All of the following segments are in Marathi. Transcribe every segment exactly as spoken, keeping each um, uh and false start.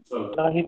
नाही.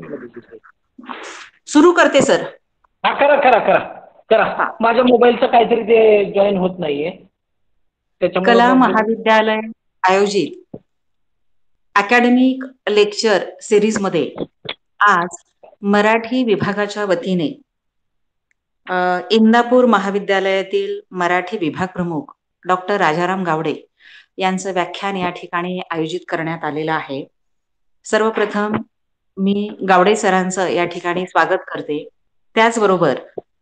सुरू करते सर. हा करा करा करा करा. हा. माझ्या मोबाईलचं काहीतरी ते जॉईन होत नाहीये त्याच्यामुळे कला मग महाविद्यालय आयोजित अकॅडमिक लेक्चर सिरीज मध्ये आज मराठी विभागाच्या वतीने अ, इंदापूर महाविद्यालयातील मराठी विभाग प्रमुख डॉक्टर राजाराम गावडे यांचं व्याख्यान या ठिकाणी आयोजित करण्यात आलेलं आहे. सर्वप्रथम मी गावडे सरांचं या ठिकाणी स्वागत करते. त्याचबरोबर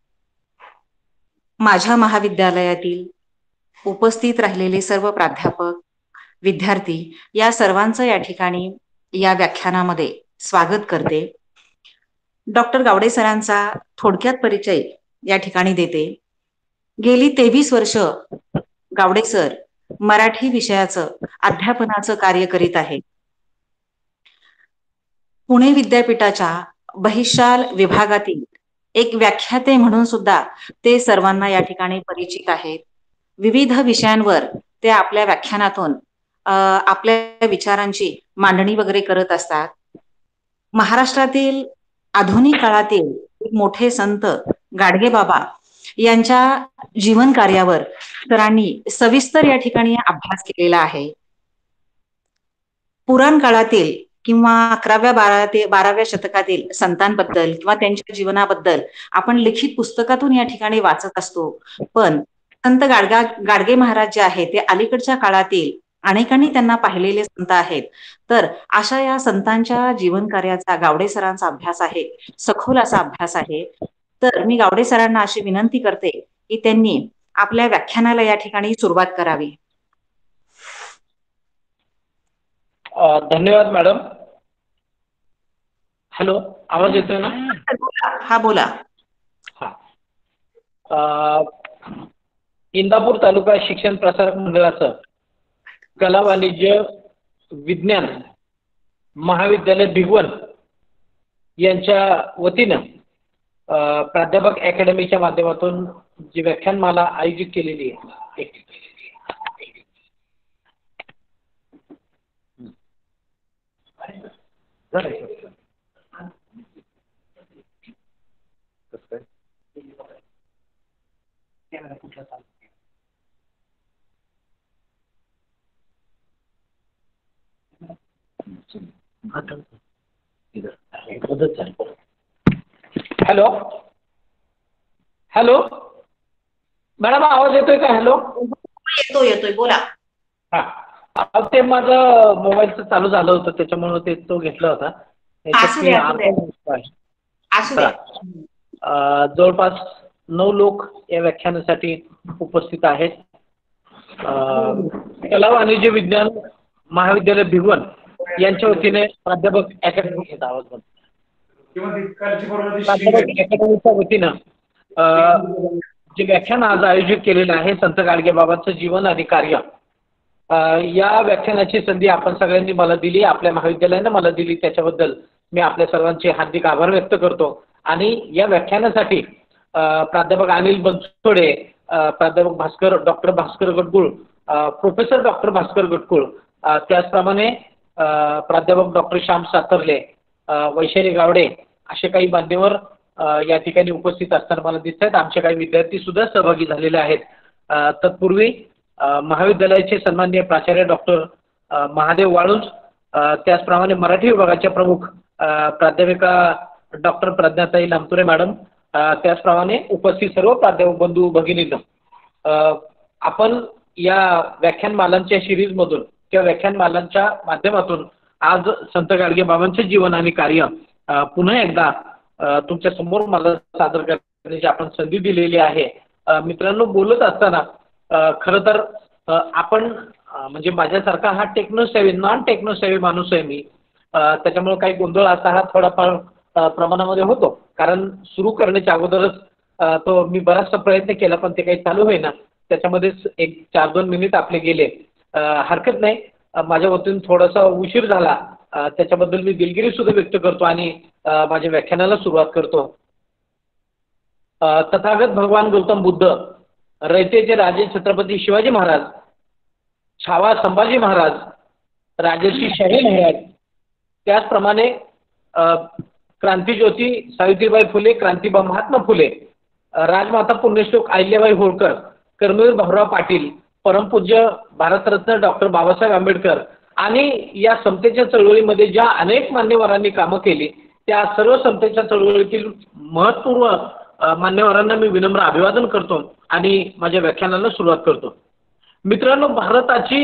माझ्या महाविद्यालयातील उपस्थित राहिलेले सर्व प्राध्यापक, विद्यार्थी या सर्वांचं या ठिकाणी या व्याख्यानामध्ये स्वागत करते. डॉक्टर गावडे सरांचा थोडक्यात परिचय या ठिकाणी देते. गेली तेवीस वर्ष गावडे सर मराठी विषयाचं अध्यापनाचं कार्य करीत आहे. पुणे विद्यापीठाच्या बहिशाल विभागातील एक व्याख्याते म्हणून सुद्धा ते सर्वांना या ठिकाणी परिचित आहेत. विविध विषयांवर ते आपल्या व्याख्यानातून आपल्या विचारांची मांडणी वगैरे करत असतात. महाराष्ट्रातील आधुनिक काळातील एक मोठे संत गाडगे बाबा यांच्या जीवन कार्यावर सरांनी सविस्तर या ठिकाणी अभ्यास केलेला आहे. पुराण काळातील किंवा अकराव्या बारा ते बाराव्या शतकातील संतांबद्दल किंवा त्यांच्या जीवनाबद्दल आपण लिखित पुस्तकातून या ठिकाणी वाचत असतो. पण संत गाडगा गाडगे महाराज जे आहेत ते अलीकडच्या काळातील अनेकांनी त्यांना पाहिलेले संत आहेत. तर अशा या संतांच्या जीवन कार्याचा गावडे सरांचा अभ्यास आहे, सखोल असा अभ्यास आहे. तर मी गावडे सरांना अशी विनंती करते की त्यांनी आपल्या व्याख्यानाला या ठिकाणी सुरुवात करावी. धन्यवाद मॅडम. हॅलो, आवाज येतोय ना? हा बोला. हा. इंदापूर तालुका शिक्षण प्रसारक मंडळाचं कला वाणिज्य विज्ञान महाविद्यालय भिगवण यांच्या वतीनं प्राध्यापक अकॅडमीच्या माध्यमातून जी व्याख्यानमाला आयोजित केलेली आहे हॅलो हॅलो मॅडम, आवाज येतोय का? हॅलो, येतोय येतोय बोला. हा, ते माझं मोबाईलचं चालू झालं होतं त्याच्यामुळे ते तो घेतला होता. असू द्या असू द्या असू द्या. जवळपास नऊ लोक या व्याख्यानासाठी उपस्थित आहेत. कला वाणिज्य विज्ञान महाविद्यालय भिगवण यांच्या वतीने प्राध्यापक अकॅडमी घेत आहोत. प्राध्यापक अकॅडमीच्या वतीनं जे व्याख्यान आज आयोजित केलेलं आहे संत गाडगे बाबांचं जीवन आणि कार्य, या व्याख्यानाची संधी आपण सगळ्यांनी मला दिली, आपल्या महाविद्यालयानं मला दिली, त्याच्याबद्दल मी आपल्या सर्वांचे हार्दिक आभार व्यक्त करतो. आणि या व्याख्यानासाठी प्राध्यापक अनिल बनसोडे, प्राध्यापक Bhaskar doctor Bhaskar Gatkul, professor doctor Bhaskar Gatkul, त्याचप्रमाणे प्राध्यापक डॉक्टर श्याम सातर्ले, वैशाली गावडे असे काही मान्यवर या ठिकाणी उपस्थित असताना मला दिसत आहेत. आमचे काही विद्यार्थी सुद्धा सहभागी झालेले आहेत. तत्पूर्वी महाविद्यालयाचे सन्माननीय प्राचार्य डॉक्टर महादेव वाळुंज, त्याचप्रमाणे मराठी विभागाच्या प्रमुख प्राध्यापिका डॉक्टर प्रज्ञाताई लामतुरे मॅडम, त्याचप्रमाणे उपस्थित सर्व प्राध्यापक बंधू भगिनींनो, आपण या व्याख्यानमालांच्या सिरीजमधून किंवा व्याख्यानमालांच्या माध्यमातून आज संत गाडगे बाबांचे जीवन आणि कार्य पुन्हा एकदा तुमच्या समोर मला सादर करण्याची आपण संधी दिलेली आहे. मित्रांनो, बोलत असताना खरं तर आपण म्हणजे माझ्यासारखा हा टेक्नोसेवी नॉन टेक्नोसेवी माणूस आहे मी, त्याच्यामुळे काही गोंधळ असा हा थोडाफार प्रमाणामध्ये होतो. कारण सुरू करण्याच्या अगोदरच तो मी बराचसा प्रयत्न केला पण ते काही चालू होईना, त्याच्यामध्येच एक चार दोन मिनिट आपले गेले. हरकत नाही, माझ्या वतीने थोडासा उशीर झाला त्याच्याबद्दल मी दिलगिरी सुद्धा व्यक्त करतो आणि माझ्या व्याख्यानाला सुरुवात करतो. तथागत भगवान गौतम बुद्ध, रयतेचे राजे छत्रपती शिवाजी महाराज, छावा संभाजी महाराज, राजर्षी शाहू महाराज, त्याचप्रमाणे अ, क्रांतीज्योती सावित्रीबाई फुले, क्रांतीबा महात्मा फुले, अ, राजमाता पुण्यश्लोक अहिल्याबाई होळकर, कर्मवीर भाऊराव पाटील, परमपूज्य भारतरत्न डॉक्टर बाबासाहेब आंबेडकर आणि या समतेच्या चळवळीमध्ये ज्या अनेक मान्यवरांनी कामं केली, त्या सर्व समतेच्या चळवळीतील महत्त्वपूर्ण अ, मान्यवरांना मी विनम्र अभिवादन करतो आणि माझ्या व्याख्यानाला सुरुवात करतो. मित्रांनो, भारताची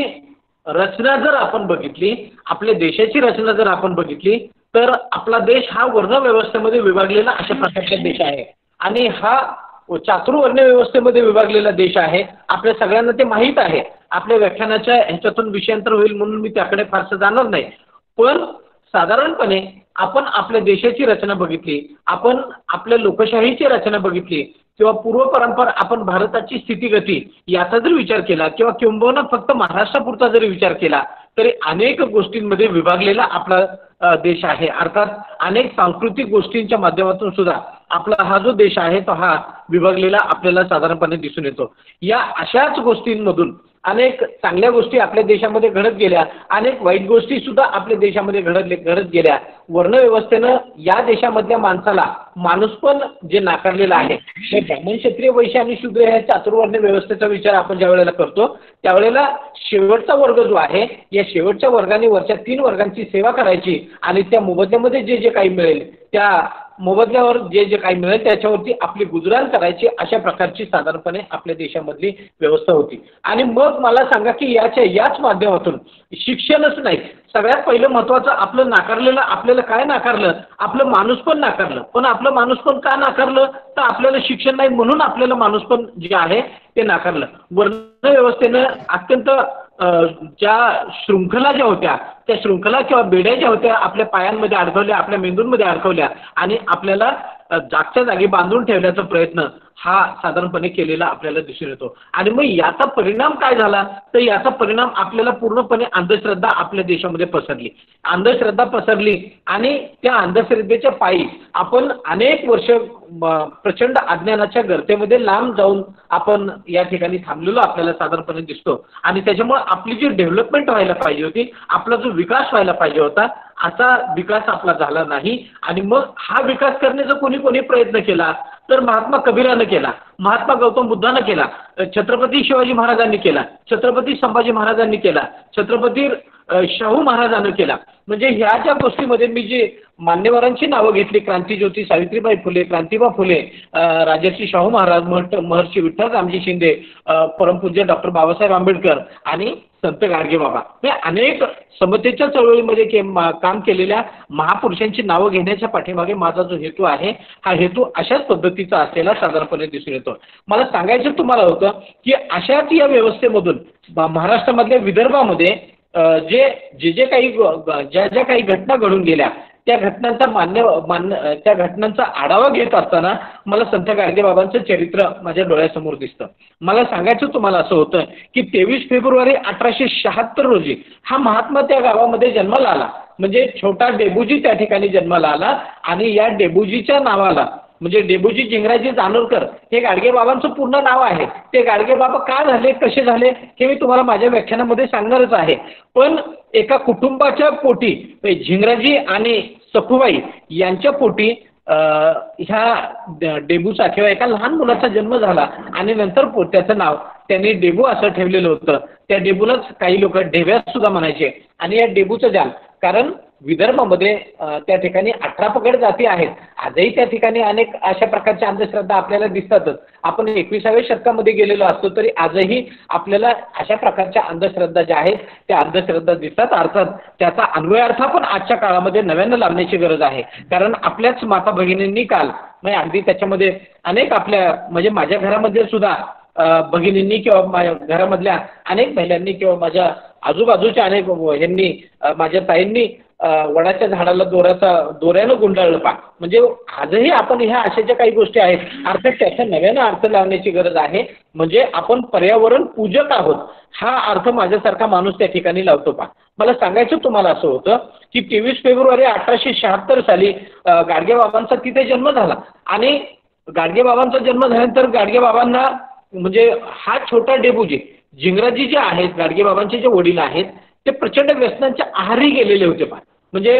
रचना जर आपण बघितली, आपल्या देशाची रचना जर आपण बघितली, तर आपला देश हा वर्ण व्यवस्थेमध्ये विभागलेला अशा प्रकारचा देश आहे आणि हा चातुर्वर्ण व्यवस्थेमध्ये विभागलेला देश आहे. आपल्या सगळ्यांना ते माहीत आहे. आपल्या व्याख्यानाच्या ह्याच्यातून विषयांतर होईल म्हणून मी त्याकडे फारसं जाणार नाही. पण साधारणपणे आपण आपल्या देशाची रचना बघितली, आपण आपल्या लोकशाहीची रचना बघितली किंवा पूर्व परंपरा, आपण भारताची स्थितीगती याचा जर विचार केला किंवा किंबहुना फक्त महाराष्ट्रापुरता जरी विचार केला तरी अनेक गोष्टींमध्ये विभागलेला आपला अ, देश आहे. अर्थात अनेक सांस्कृतिक गोष्टींच्या माध्यमातून सुद्धा आपला हा जो देश आहे तो हा विभागलेला आपल्याला साधारणपणे दिसून येतो. या अशाच गोष्टींमधून अनेक चांगल्या गोष्टी आपल्या देशामध्ये घडत गेल्या, अनेक वाईट गोष्टी सुद्धा आपल्या देशामध्ये घडत घडत गेल्या. वर्णव्यवस्थेनं या देशामधल्या माणसाला माणूसपण जे नाकारलेलं आहे, ते ब्राह्मण, क्षत्रिय, वैश्य आणि शूद्र ह्या चातुर्वर्ण व्यवस्थेचा विचार आपण ज्या वेळेला करतो त्यावेळेला शेवटचा वर्ग जो आहे, या शेवटच्या वर्गाने वरच्या तीन वर्गांची सेवा करायची आणि त्या मोबदल्यामध्ये जे जे काही मिळेल त्या मोबदल्यावर जे जे काही मिळेल त्याच्यावरती आपली गुजराण करायची, अशा प्रकारची साधारणपणे आपल्या देशामधली व्यवस्था होती. आणि मग मला सांगा की याच्या याच माध्यमातून शिक्षणच नाही, सगळ्यात पहिलं महत्त्वाचं आपलं नाकारलेलं, आपल्याला काय नाकारलं, आपलं माणूसपण नाकारलं. पण आपलं माणूसपण का नाकारलं, तर आपल्याला शिक्षण नाही म्हणून आपल्याला माणूसपण जे आहे ते नाकारलं. वर्णव्यवस्थेनं अत्यंत अ, ज्या शृंखला ज्या होत्या त्या शृंखला किंवा बेड्या ज्या होत्या आपल्या पायांमध्ये अडकवल्या, आपल्या मेंदूंमध्ये अडकवल्या आणि आपल्याला अ, जागच्या जागी बांधून ठेवण्याचा प्रयत्न हा साधारणपणे केलेला आपल्याला दिसून येतो. आणि मग याचा परिणाम काय झाला, तर याचा परिणाम आपल्याला पूर्णपणे अंधश्रद्धा आपल्या देशामध्ये पसरली. अंधश्रद्धा पसरली आणि त्या अंधश्रद्धेच्या पायी आपण अनेक वर्ष म, प्रचंड अज्ञानाच्या गर्तेमध्ये लांब जाऊन आपण या ठिकाणी थांबलेलो आपल्याला साधारणपणे दिसतो. आणि त्याच्यामुळे आपली जी डेव्हलपमेंट व्हायला पाहिजे होती, आपला जो विकास व्हायला पाहिजे होता, असा विकास आपला झाला नाही. आणि मग हा विकास करण्याचा कोणी कोणी प्रयत्न केला, तर महात्मा कबीरानं केला, महात्मा गौतम बुद्धानं केला, छत्रपती शिवाजी महाराजांनी केला, छत्रपती संभाजी महाराजांनी केला, छत्रपती अ, शाहू महाराजांनी केला. म्हणजे ह्या ज्या गोष्टीमध्ये मी जी मान्यवरांची नावं घेतली, क्रांतीज्योती सावित्रीबाई फुले, क्रांतीबा फुले, अ, राजर्षी शाहू महाराज, महर्ष- महर्षी विठ्ठल रामजी शिंदे, अ, परमपूज्य डॉक्टर बाबासाहेब आंबेडकर आणि संत गाडगेबाबा, हे अनेक समतेच्या चळवळीमध्ये के मा- काम केलेल्या महापुरुषांची नावं घेण्याच्या पाठीमागे माझा जो हेतू आहे, हा हेतू अशाच पद्धतीचा असलेला साधारणपणे दिसून येतो. मला सांगायचं तुम्हाला होतं की अशाच या व्यवस्थेमधून ब- महाराष्ट्रामधल्या विदर्भामध्ये अ, जे जे जे काही ग- ग- ज्या ज्या काही घटना घडून गेल्या त्या घटनांचा मान्य मान्य त्या घटनांचा आढावा घेत असताना मला संत गाडगेबाबांचं चरित्र माझ्या डोळ्यासमोर दिसतं. मला सांगायचं तुम्हाला असं होतं की तेवीस फेब्रुवारी अठराशे शहात्तर रोजी हा महात्मा त्या गावामध्ये जन्माला आला. म्हणजे छोटा डेबूजी त्या ठिकाणी जन्माला आला आणि या डेबूजीच्या नावाला, म्हणजे डेबूजी झिंगराजी जानोरकर हे गाडगेबाबांचं पूर्ण नाव आहे. ते गाडगेबाबा का झाले, कसे झाले, हे मी तुम्हाला माझ्या व्याख्यानामध्ये सांगणारच आहे. पण एका कुटुंबाच्या पोटी झिंगराजी आणि सखुबाई यांच्या पोटी अ, ह्या डेबूचा किंवा एका लहान मुलाचा जन्म झाला आणि नंतर पो- त्याचं नाव त्यांनी डेबू असं ठेवलेलं होतं. त्या डेबूलाच काही लोक डेव्यास सुद्धा म्हणायचे. आणि या डेबूचं जाल, कारण विदर्भामध्ये अ, त्या ठिकाणी अठरा पगड जाती आहेत. आजही त्या ठिकाणी अनेक अशा प्रकारच्या अंधश्रद्धा आपल्याला दिसतातच. आपण एकविसाव्या शतकामध्ये गेलेलो असतो तरी आजही आपल्याला अशा प्रकारच्या अंधश्रद्धा ज्या आहेत त्या अंधश्रद्धा दिसतात. अर्थात त्याचा अन्वयार्थ पण आजच्या काळामध्ये नव्यानं लावण्याची गरज आहे. कारण आपल्याच माता भगिनींनी काल म्हणजे अगदी त्याच्यामध्ये अनेक आपल्या म्हणजे माझ्या घरामध्ये सुद्धा अ, भगिनींनी किंवा माझ्या घरामधल्या अनेक महिलांनी किंवा माझ्या आजूबाजूच्या अनेक ह्यांनी अ, माझ्या ताईंनी अ, वडाच्या झाडाला दोऱ्याचा दोऱ्यानं गुंडाळलं पा. म्हणजे आजही आपण ह्या अशा ज्या काही गोष्टी आहेत अर्थात त्याचा नव्यानं अर्थ लावण्याची गरज आहे. म्हणजे आपण पर्यावरण पूजक आहोत हा अर्थ माझ्यासारखा माणूस त्या ठिकाणी लावतो पा. मला सांगायचं तुम्हाला असं होतं की तेवीस फेब्रुवारी अठराशे शहात्तर साली अ, गाडगेबाबांचा तिथे जन्म झाला. आणि गाडगेबाबांचा जन्म झाल्यानंतर गाडगेबाबांना म्हणजे हा छोटा डेबूजी झिंगराजी जे आहेत गाडगेबाबांचे जे वडील आहेत ते प्रचंड व्यसनांच्या आहारी गेलेले होते पा. म्हणजे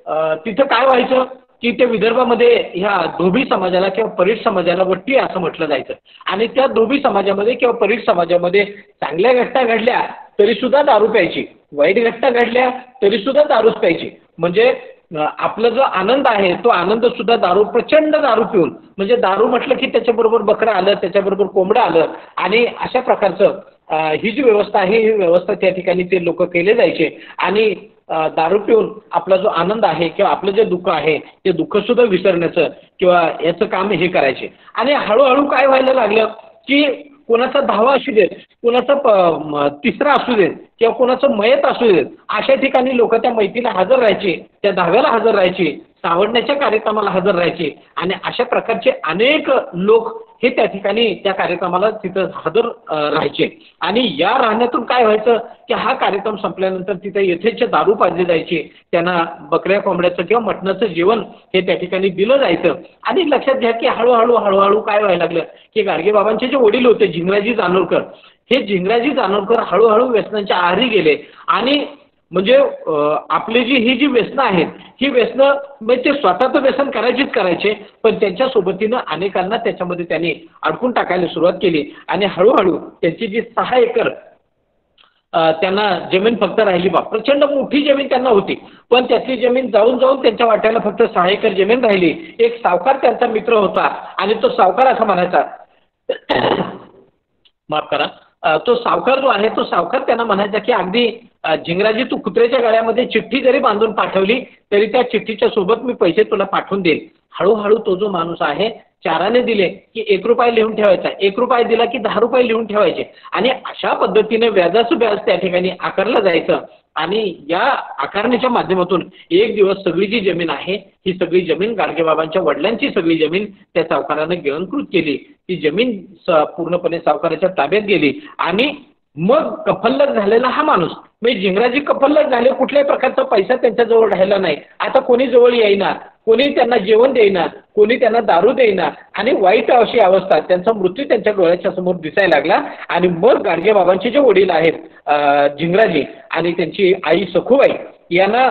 अ, तिथं काय व्हायचं की ते विदर्भामध्ये ह्या धोबी समाजाला किंवा परीट समाजाला वट्टी असं म्हटलं जायचं. आणि त्या धोबी समाजामध्ये किंवा परीट समाजामध्ये चांगल्या घटना घडल्या तरी सुद्धा दारू प्यायची, वाईट घटना घडल्या तरी सुद्धा दारूच प्यायची. म्हणजे अ, आपला जो आनंद आहे तो आनंद सुद्धा दारू, प्रचंड दारू पिऊन, म्हणजे दारू म्हटलं की त्याच्याबरोबर बकरं आलं, त्याच्याबरोबर कोंबडं आलं आणि अशा प्रकारचं अ, ही जी व्यवस्था आहे ही व्यवस्था त्या ठिकाणी ते लोक केले जायचे. आणि अ, दारू पिऊन आपला जो आनंद आहे किंवा आपलं जे दुःख आहे ते दुःख सुद्धा विसरण्याचं किंवा याचं काम हे करायचे. आणि हळूहळू काय व्हायला लागलं की कोणाचा दहावा असू देत, कोणाचा प म तिसरा असू देत किंवा कोणाचं मयत असू देत, अशा ठिकाणी लोक त्या मैतीला हजर राहायचे, त्या दहाव्याला हजर राहायचे, सावडण्याच्या कार्यक्रमाला हजर राहायचे. आणि अशा प्रकारचे अनेक लोक हे त्या ठिकाणी त्या कार्यक्रमाला तिथं हजर अ, राहायचे. आणि या राहण्यातून काय व्हायचं की हा कार्यक्रम संपल्यानंतर तिथे यथेच्छ दारू पाजली जायची, त्यांना बकऱ्या कोंबड्याचं किंवा मटणाचं जेवण हे त्या ठिकाणी दिलं जायचं. आणि लक्षात घ्या की हळूहळू हळूहळू काय व्हायला लागलं की गाडगेबाबांचे जे वडील होते झिंगराजी जानोरकर, हे झिंगराजी जानोरकर हळूहळू व्यसनांच्या आहारी गेले. आणि म्हणजे अ, आपली जी ही जी व्यसनं आहेत ही व्यसनं म्हणजे ते स्वतः तर व्यसन करायचीच करायचे, पण त्यांच्या सोबतीनं अनेकांना त्याच्यामध्ये त्यांनी अडकून टाकायला सुरुवात केली. आणि हळूहळू त्यांची जी सहा एकर अ, त्यांना जमीन फक्त राहिली, बा प्रचंड मोठी जमीन त्यांना होती, पण त्यातली जमीन जाऊन जाऊन त्यांच्या वाट्याला फक्त सहा एकर जमीन राहिली. एक सावकार त्यांचा मित्र होता आणि तो सावकार असा म्हणायचा माफ करा, अ, तो सावकार जो आहे तो सावकार त्यांना म्हणायचा की अगदी अ, झिंगराजी तू कुत्र्याच्या गळ्यामध्ये चिठ्ठी जरी बांधून पाठवली तरी त्या चिठ्ठीच्या सोबत मी पैसे तुला पाठवून देईल. हळूहळू तो जो माणूस आहे चाराने दिले की एक रुपया लिहून ठेवायचा, एक रुपया दिला की दहा रुपये लिहून ठेवायचे. आणि अशा पद्धतीने व्याजाचं व्याज त्या ठिकाणी आकारलं जायचं. आणि या आकारण्याच्या माध्यमातून एक दिवस सगळी जी जमीन आहे ही सगळी जमीन गाडगेबाबांच्या वडिलांची सगळी जमीन त्या सावकारानं गिळंकृत केली. ती जमीन स- पूर्णपणे सावकाराच्या ताब्यात गेली. आणि मग कफल्लक झालेला हा माणूस म्हणजे झिंगराजी कफल्लक झाले, कुठल्याही प्रकारचा पैसा त्यांच्याजवळ राहिला नाही. आता कोणी जवळ येईना, कोणी त्यांना जेवण देईना, कोणी त्यांना दारू देईना. आणि वाईट अशी अवस्था, त्यांचा मृत्यू त्यांच्या डोळ्याच्या समोर दिसायला लागला. आणि मग गाडगेबाबांचे जे वडील आहेत अ, झिंगराजी आणि त्यांची आई सखूबाई यांना,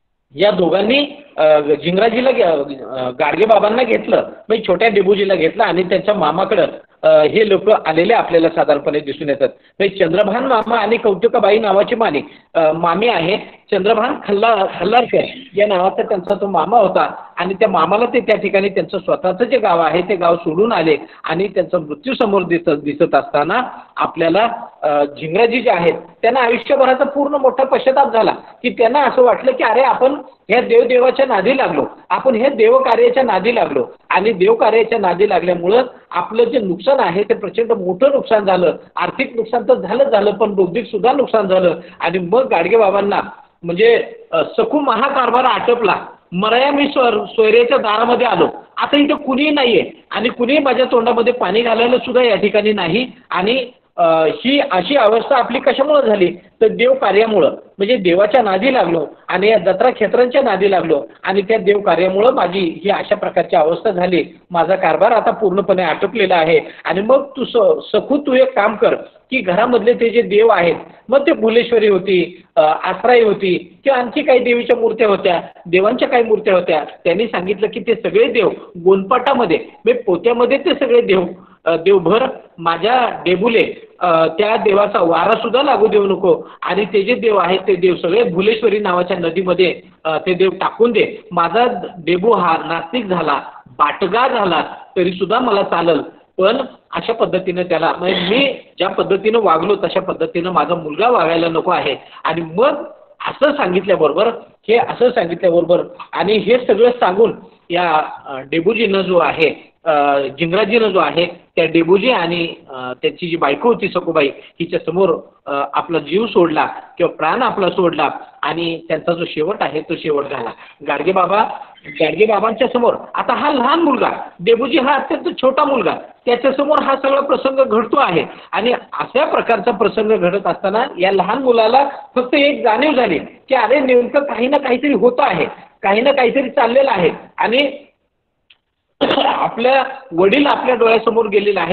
या दोघांनी अ, झिंगराजीला घे- अ, गाडगेबाबांना घेतलं, म्हणजे छोट्या डेबूजीला घेतलं. आणि त्यांच्या मामाकडं अ, हे लोक आलेले आपल्याला साधारणपणे दिसून येतात. म्हणजे चंद्रभान मामा आणि कौतुकाबाई नावाची मानी अ, मामी आहे. चंद्रभान खल्ला खल्लारकर या नावाचा त्यांचा तो मामा होता. आणि त्या मामाला ते त्या ठिकाणी त्यांचं स्वतःचं जे गाव आहे ते गाव सोडून आले. आणि त्यांचा मृत्यू समोर दिसत दिसत असताना आपल्याला अ, झिंगराजी जे आहेत त्यांना आयुष्यभराचा पूर्ण मोठा पश्चाताप झाला की त्यांना असं वाटलं की अरे आपण ह्या देवदेवाच्या नादी लागलो, आपण हे देवकार्याच्या नादी लागलो. आणि देवकार्याच्या नादी लागल्यामुळं आपलं जे नुकसान आहे ते प्रचंड मोठं नुकसान झालं. आर्थिक नुकसान तर झालं झालं पण बौद्धिक सुद्धा नुकसान झालं. आणि मग गाडगेबाबांना म्हणजे अ, सखू महाकारभार आटपला, मराया मी स्वर सोयऱ्याच्या दारामध्ये आलो, आता इथं कुणीही नाहीये आणि कुणीही माझ्या तोंडामध्ये पाणी घालायला सुद्धा या ठिकाणी नाही. आणि अ, ही अशी अवस्था आपली कशामुळे झाली तर देव कार्यामुळं, म्हणजे देवाच्या नादी लागलो आणि या जत्रा क्षेत्रांच्या नादी लागलो आणि त्या देव कार्यामुळं माझी ही अशा प्रकारची अवस्था झाली. माझा कारभार आता पूर्णपणे आटोपलेला आहे. आणि मग तू स सखू तू एक काम कर की घरामधले ते जे देव आहेत, मग ते भुलेश्वरी होती, अ, आसराई होती किंवा आणखी काही देवीच्या मूर्त्या होत्या, देवांच्या काही मूर्त्या होत्या, त्यांनी सांगितलं की ते सगळे देव गोंदपाटामध्ये म्हणजे पोत्यामध्ये ते सगळे देव अ, देवभर माझ्या डेबुले अ, त्या देवाचा वारा सुद्धा लागू देऊ नको. आणि ते जे देव आहेत ते देव सगळे भुलेश्वरी नावाच्या नदीमध्ये अ, ते देव टाकून दे. माझा डेबू हा नास्तिक झाला, बाटगा झाला तरी सुद्धा मला चालल, पण अशा पद्धतीनं त्याला म्हणजे मी ज्या पद्धतीनं वागलो तशा पद्धतीनं माझा मुलगा वागायला नको आहे. आणि मग असं सांगितल्याबरोबर हे असं सांगितल्याबरोबर आणि हे सगळं सांगून या अ, डेबूजीनं जो आहे अ, झिंगराजीनं जो आहे त्या डेबूजी आणि अ, त्यांची जी बायको होती सखूबाई हिच्या समोर अ, आपला जीव सोडला किंवा प्राण आपला सोडला. आणि त्यांचा जो शेवट आहे तो शेवट झाला. गाडगेबाबा गाडगेबाबांच्या समोर आता हा लहान मुलगा, डेबूजी हा अत्यंत छोटा मुलगा, त्याच्यासमोर हा सगळा प्रसंग घडतो आहे. आणि अशा प्रकारचा प्रसंग घडत असताना या लहान मुलाला फक्त एक जाणीव झाली की अरे नेमकं काही ना काहीतरी होतं आहे, काही ना काहीतरी चाललेलं आहे. आणि आपल्या वडील आपल्या डोळ्यासमोर गेलेले आहेत,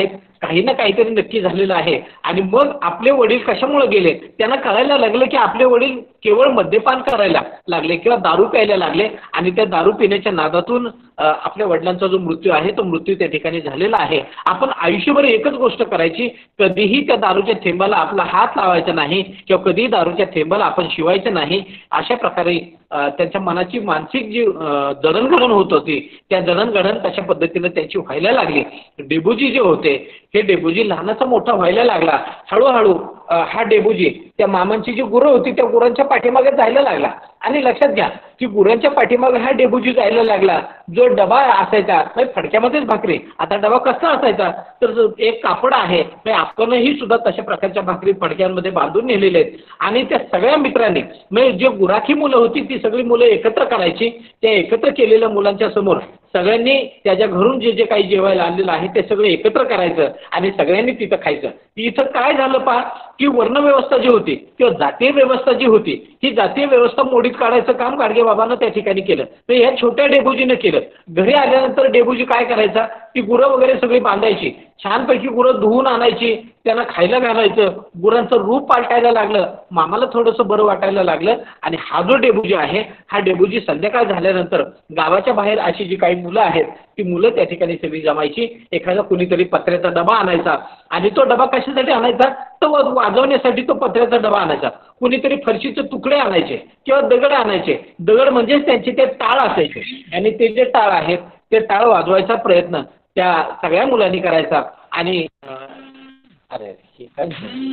काही ना काहीतरी नक्की झालेलं आहे. आणि मग आपले वडील कशामुळे गेले त्यांना कळायला लागलं की आपले वडील केवळ मद्यपान करायला लागले किंवा दारू प्यायला लागले आणि त्या दारू पिण्याच्या नादातून आपल्या वडिलांचा जो मृत्यू आहे तो मृत्यू त्या ठिकाणी झालेला आहे. आपण आयुष्यभर एकच गोष्ट करायची, कधीही त्या दारूच्या थेंबाला आपला हात लावायचा नाही किंवा कधीही दारूच्या थेंबाला आपण शिवायचं नाही. अशा प्रकारे त्यांच्या मनाची मानसिक जी जडणघडण होत होती त्या जडणघडण कशा पद्धतीने त्यांची व्हायला लागली. डेबूजी जे होते हे डेबूजी लहानाचा मोठा व्हायला लागला. हळूहळू हा डेबूजी त्या मामांची जी गुरं होती त्या गुरांच्या पाठीमागे जायला लागला. आणि लक्षात घ्या की गुरांच्या पाठीमागे हा डेबूजी जायला लागला. जो डबा असायचा फडक्यामध्येच भाकरी, आता डबा कसा असायचा तर एक कापड आहे, आपणही सुद्धा तशा प्रकारच्या भाकरी फडक्यांमध्ये बांधून नेलेले आहेत. आणि त्या सगळ्या मित्रांनी म्हणजे जे गुराखी मुलं होती ती सगळी मुलं एकत्र करायची. त्या एकत्र केलेल्या मुलांच्या समोर सगळ्यांनी त्याच्या घरून जे जे काही जेवायला आणलेलं आहे ते सगळं एकत्र करायचं आणि सगळ्यांनी तिथं खायचं. इथं काय झालं पहा की वर्णव्यवस्था जी होती किंवा जातीय व्यवस्था जी होती ही जातीय व्यवस्था मोडीत काढायचं काम गाडगेबाबांना त्या ठिकाणी केलं. तर ह्या छोट्या डेबूजीनं केलं. घरी आल्यानंतर डेबूजी काय करायचा, ती गुरं वगैरे सगळी बांधायची, छानपैकी गुरं धुवून आणायची, त्यांना खायला घालायचं, गुरांचं रूप पालटायला लागलं, मामाला थोडंसं बरं वाटायला लागलं. आणि हा जो डेबूजी आहे हा डेबूजी संध्याकाळ झाल्यानंतर गावाच्या बाहेर अशी जी काही मुलं आहेत ती मुलं त्या ठिकाणी सगळी जमायची. एखादा कुणीतरी पत्र्याचा डबा आणायचा आणि तो डबा कशासाठी आणायचा तर वाजवण्यासाठी तो पत्र्याचा डबा आणायचा. कुणीतरी फरशीचे तुकडे आणायचे किंवा दगड आणायचे. दगड म्हणजेच त्यांचे ते टाळ असायचे आणि ते जे टाळ आहेत ते टाळ वाजवायचा प्रयत्न त्या सगळ्या मुलांनी करायचा. आणि अरे हे काय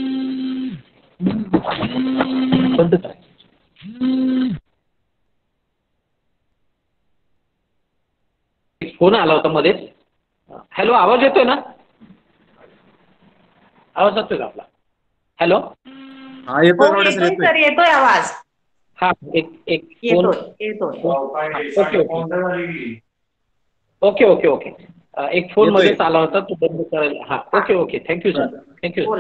बंद करायचं. फोन आला होता मध्येच. हॅलो, आवाज येतोय ना? आवाज येतोय का आपला? हॅलो, हा येतोय सर, येतोय आवाज. हा एक एक येतोय येतोय ओके ओके ओके एक फोन मध्येच आला होता तो बंद करायला. हा okay okay thank you sir, thank you.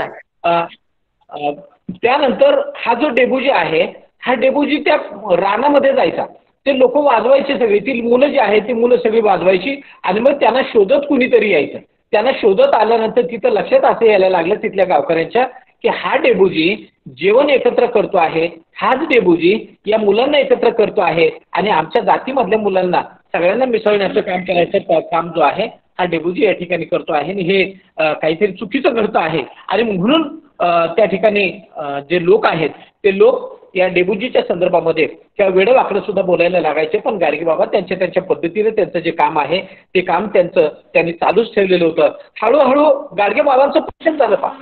त्यानंतर हा जो डेबूजी आहे हा डेबूजी त्या रानामध्ये जायचा. ते लोक वाजवायचे सगळी, ती मुलं जी आहेत ती मुलं सगळी वाजवायची आणि मग त्यांना शोधत कुणीतरी यायचं. त्यांना शोधत आल्यानंतर तिथं लक्षात असं यायला लागलं तिथल्या गावकऱ्यांच्या की हा डेबूजी जेवण एकत्र करतो आहे, हाच डेबूजी या मुलांना एकत्र करतो आहे आणि आमच्या जातीमधल्या मुलांना सगळ्यांना मिसळण्याचं काम करायचं काम जो आहे हा डेबूजी या ठिकाणी करतो आहे. आणि हे काहीतरी चुकीचं घडतं आहे आणि म्हणून त्या ठिकाणी जे लोक आहेत ते लोक या डेबूजीच्या संदर्भामध्ये किंवा वेडवाकडं सुद्धा बोलायला लागायचे. पण गाडगेबाबा त्यांच्या त्यांच्या पद्धतीने त्यांचं जे काम आहे ते काम त्यांचं त्यांनी चालूच ठेवलेलं होतं. हळूहळू गाडगेबाबांचं पक्षण झालं. पा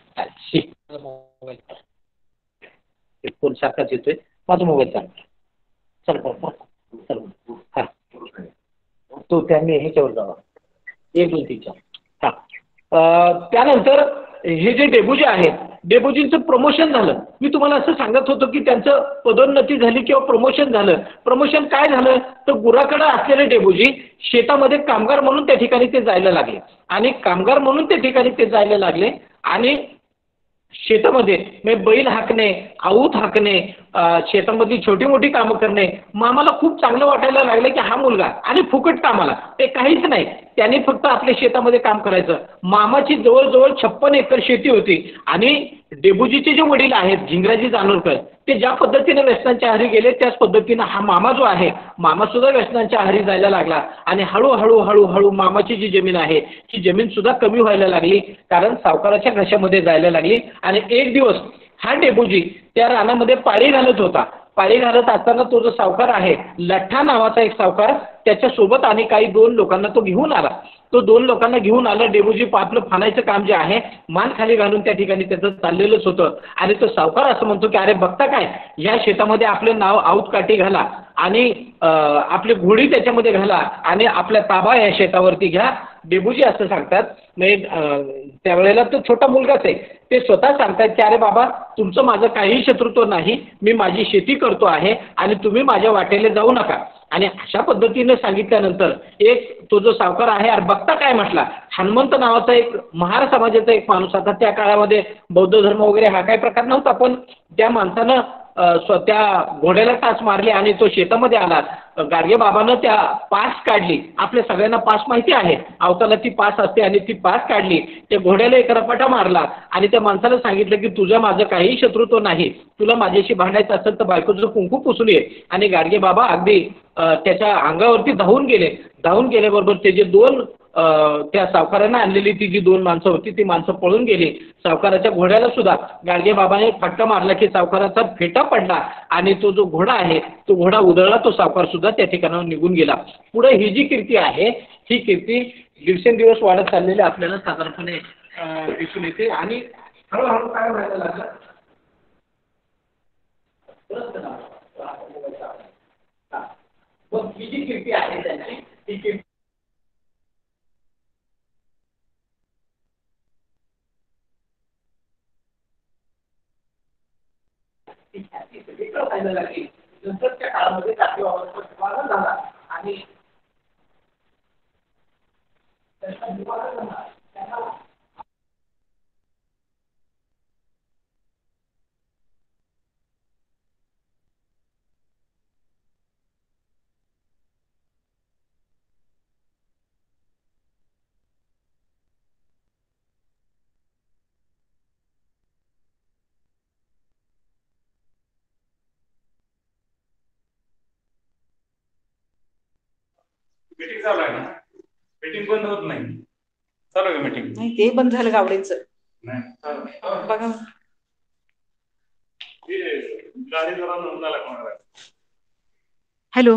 फोन सारखाच येतोय, माझा मोबाईल चालू चल चल हा तो त्यांनी ह्याच्यावर जावा एक दोन तीन चार. हा त्यानंतर हे जे डेबूजी आहेत डेबूजींचं प्रमोशन झालं. मी तुम्हाला असं सांगत होतो की त्यांचं पदोन्नती झाली किंवा प्रमोशन झालं. प्रमोशन काय झालं तर गुराकडे असलेले डेबूजी शेतामध्ये कामगार म्हणून त्या ठिकाणी ते जायला लागले आणि कामगार म्हणून त्या ठिकाणी ते जायला लागले आणि शेतामध्ये म्हणजे बैल हाकणे, आऊत हाकणे, शेतामधली छोटी मोठी कामं करणे मामाला खूप चांगलं वाटायला लागलं की हा मुलगा आणि फुकट कामाला ते काहीच नाही, त्यांनी फक्त आपल्या शेतामध्ये काम करायचं. मामाची जवळजवळ छप्पन एकर शेती होती आणि डेबूजीचे जे वडील आहेत झिंगराजी जानोरकर ते ज्या पद्धतीने व्यसनांच्या आहारी गेले त्याच पद्धतीनं हा मामा जो आहे मामा सुद्धा व्यसनांच्या आहारी जायला लागला आणि हळूहळू हळूहळू मामाची जी जमीन आहे ही जमीन सुद्धा कमी व्हायला लागली कारण सावकाराच्या घशामध्ये जायला लागली. आणि एक दिवस हा डेबूजी त्या रानामध्ये पाळी घालत होता. पाळी घालत असताना तो जो सावकार आहे लठ्ठा नावाचा एक सावकार त्याच्यासोबत आणि काही दोन लोकांना तो घेऊन आला. तो दोन लोकांना घेऊन आला. डेबूजी आपलं फाणायचं काम जे आहे मान खाली घालून त्या ठिकाणी त्याचं चाललेलंच होतं आणि तो सावकार असं म्हणतो की अरे बघता काय या शेतामध्ये आपलं नाव आऊत काठी घाला आणि आपली घोडी त्याच्यामध्ये घाला आणि आपल्या ताबा या शेतावरती घ्या. डेबूजी असं सांगतात. म्हणजे त्यावेळेला तो छोटा मुलगाच आहे, ते स्वतः सांगतात की अरे बाबा तुमचं माझं काही शत्रुत्व नाही, मी माझी शेती करतो आहे आणि तुम्ही माझ्या वाटेला जाऊ नका. आणि अशा पद्धतीने सांगितल्यानंतर एक तो जो सावकार आहे अरे बघता काय म्हटला हनुमंत नावाचा एक महार समाजाचा एक माणूस, आता त्या काळामध्ये बौद्ध धर्म वगैरे हा काही प्रकार नव्हता पण त्या माणसानं त्या घोड्याला टाच मारली आणि तो शेतामध्ये आला. गाडगे बाबानं त्या पास काढली. आपल्या सगळ्यांना पास माहिती आहे, अवताला ती पास असते आणि ती पास काढली. त्या घोड्याला एक रपाटा मारला आणि त्या माणसाला सांगितलं की तुझं माझं काही शत्रुत्व नाही, तुला माझ्याशी भांडायचं असेल तर बायकोचं कुंकू पुसून ये. आणि गाडगे बाबा अगदी त्याच्या अंगावरती धावून गेले. धावून गेल्याबरोबर त्याचे दोन त्या सावकारांना आणलेली ती जी दोन माणसं होती ती माणसं पळून गेली. सावकाराच्या घोड्याला सुद्धा गाडगे बाबाने फटका मारला की सावकाराचा फेटा पडला आणि तो जो घोडा आहे तो घोडा उधळला. तो सावकार सुद्धा त्या ठिकाणावर निघून गेला. पुढे ही जी कीर्ती आहे ही कीर्ती दिवसेंदिवस वाढत चाललेली आपल्याला साधारणपणे दिसून येते. आणि हळूहळू काय व्हायला लागलं, ही जी कीर्ती आहे त्यांची ही कीर्ती व्हायला लागली. नंतरच्या काळामध्ये गाडगे बाबांचा निवारा झाला आणि त्यांचा निवारा झाला त्यांना मीटिंग चालू आहे ना, मीटिंग बंद होत नाही. चालू आहे मीटिंग. नाही ते बंद झालं गावडेंचं. नाही चालू आहे. बघा हे गाडी जरा नोंदला लागणार. हॅलो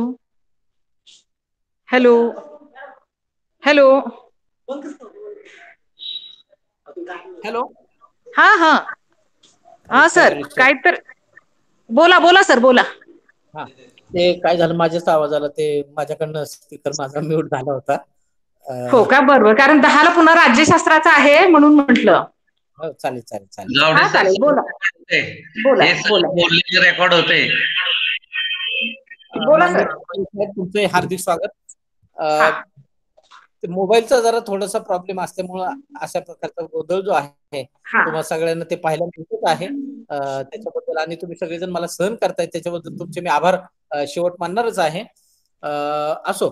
हॅलो हॅलो हॅलो हा हा हा सर, काय तर बोला बोला सर बोला. हा ते काय झालं, माझ्याच आवाज आला, ते माझ्याकडनं स्पीकर माझा म्यूट झाला होता. हो का, बरोबर, कारण दहाला पुन्हा राज्यशास्त्राचं आहे म्हणून म्हटलं. हो चालेल चालेल चालेल हा चालेल, बोला बोला बोला रेकॉर्ड होते. बोला सर. तुमचे हार्दिक स्वागत. मोबाईलचा जरा थोडासा प्रॉब्लेम असल्यामुळं अशा प्रकारचा गोंधळ जो आहे तुम्हाला सगळ्यांना ते पाहायला मिळत आहे. त्याच्याबद्दल आणि तुम्ही सगळेजण मला सहन करताय त्याच्याबद्दल तुमचे मी आभार शेवट मानणारच आहे. असो,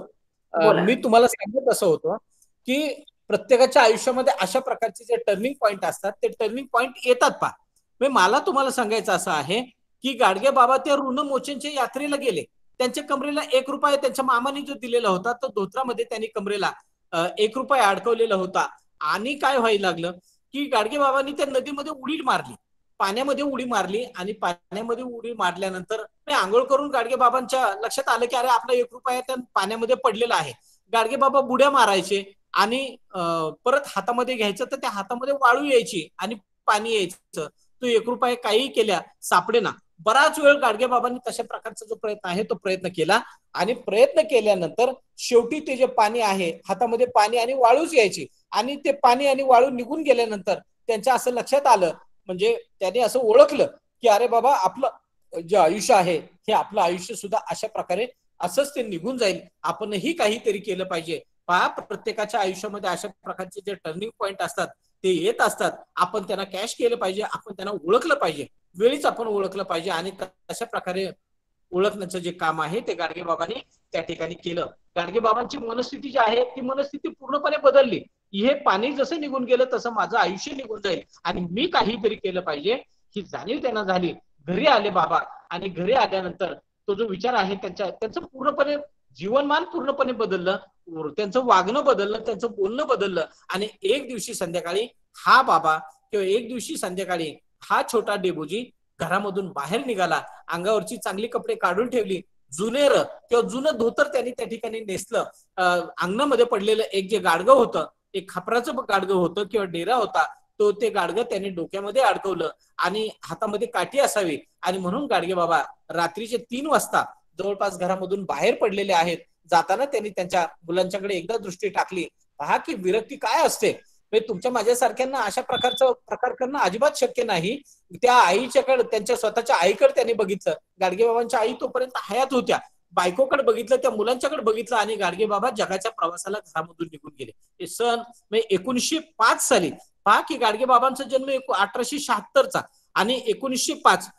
मी तुम्हाला सांगत असं होतं की प्रत्येकाच्या आयुष्यामध्ये अशा प्रकारचे जे टर्निंग पॉईंट असतात ते टर्निंग पॉईंट येतात पहा. मला तुम्हाला सांगायचं असं आहे की गाडगे बाबा त्या ऋणमोचनच्या यात्रेला गेले. त्यांच्या कमरेला एक रुपया त्यांच्या मामाने जो दिलेला होता तो धोत्रामध्ये त्यांनी कमरेला एक रुपया अडकवलेला होता. आणि काय व्हायला लागलं की गाडगे बाबांनी त्या नदीमध्ये उडी मारली, पाण्यामध्ये उडी मारली आणि पाण्यामध्ये उडी मारल्यानंतर आंघोळ करून गाडगे बाबांच्या लक्षात आलं की अरे आपला एक रुपया त्या पाण्यामध्ये पडलेला आहे. गाडगे बाबा बुड्या मारायचे आणि परत हातामध्ये घ्यायचं तर त्या हातामध्ये वाळू यायची आणि पाणी यायचं. तो एक रुपया काही केल्या सापडे ना. बराच वेळ गाडगे बाबांनी तशा प्रकारचा जो प्रयत्न आहे तो प्रयत्न केला आणि प्रयत्न केल्यानंतर शेवटी ते जे पाणी आहे हातामध्ये पाणी आणि वाळूच यायची आणि ते पाणी आणि वाळू निघून गेल्यानंतर त्यांच्या असं लक्षात आलं, म्हणजे त्यांनी असं ओळखलं की अरे बाबा आपलं जे आयुष्य आहे हे आपलं आयुष्य सुद्धा अशा प्रकारे असंच ते निघून जाईल. आपणही काहीतरी केलं पाहिजे. पहा, प्रत्येकाच्या आयुष्यामध्ये अशा प्रकारचे जे टर्निंग पॉईंट असतात ते येत असतात. आपण त्यांना कॅश केलं पाहिजे, आपण त्यांना ओळखलं पाहिजे, वेळीच आपण ओळखलं पाहिजे आणि तशा प्रकारे ओळखण्याचं जे काम आहे ते गाडगे बाबांनी त्या ठिकाणी केलं. गाडगे बाबांची मनस्थिती जी आहे ती मनस्थिती पूर्णपणे बदलली. हे पाणी जसं निघून गेलं तसं माझं आयुष्य निघून जाईल आणि मी काहीतरी केलं पाहिजे ही जाणीव त्यांना झाली. घरी आले बाबा आणि घरी आल्यानंतर तो जो विचार आहे त्यांच्या त्यांचं पूर्णपणे जीवनमान पूर्णपणे बदललं, त्यांचं वागणं बदललं, त्यांचं बोलणं बदललं. आणि एक दिवशी संध्याकाळी हा बाबा किंवा एक दिवशी संध्याकाळी हा छोटा डेबोजी घरामधून बाहेर निघाला. अंगावरची चांगली कपडे काढून ठेवली, जुनेर किंवा जुनं धोतर त्यांनी त्या ठिकाणी नेसलं. अंगणामध्ये पडलेलं एक जे गाडगं होतं, एक खापराचं गाडगं होतं किंवा डेरा होता, तो ते गाडगं त्यांनी डोक्यामध्ये अडकवलं आणि हातामध्ये काठी असावी आणि म्हणून गाडगे बाबा रात्रीचे तीन वाजता जवळपास घरामधून बाहेर पडलेले आहेत. जाताना त्यांनी त्यांच्या मुलांच्याकडे एकदा दृष्टी टाकली. पहा की विरक्ती काय असते. तुमच्या माझ्यासारख्यांना अशा प्रकारचं प्रकार करणं अजिबात शक्य नाही. त्या आईच्याकडे, त्यांच्या स्वतःच्या आईकडे त्यांनी बघितलं. गाडगे बाबांच्या आई तोपर्यंत हयात होत्या. बायकोकडे बघितलं, त्या मुलांच्याकडे बघितलं आणि गाडगे बाबा जगाच्या प्रवासाला घरामधून निघून गेले. हे सन म्हणजे एकोणीसशे पाच साली. पहा की गाडगे बाबांचा जन्म अठराशे शहात्तरचा आणि एकोणीसशे पाच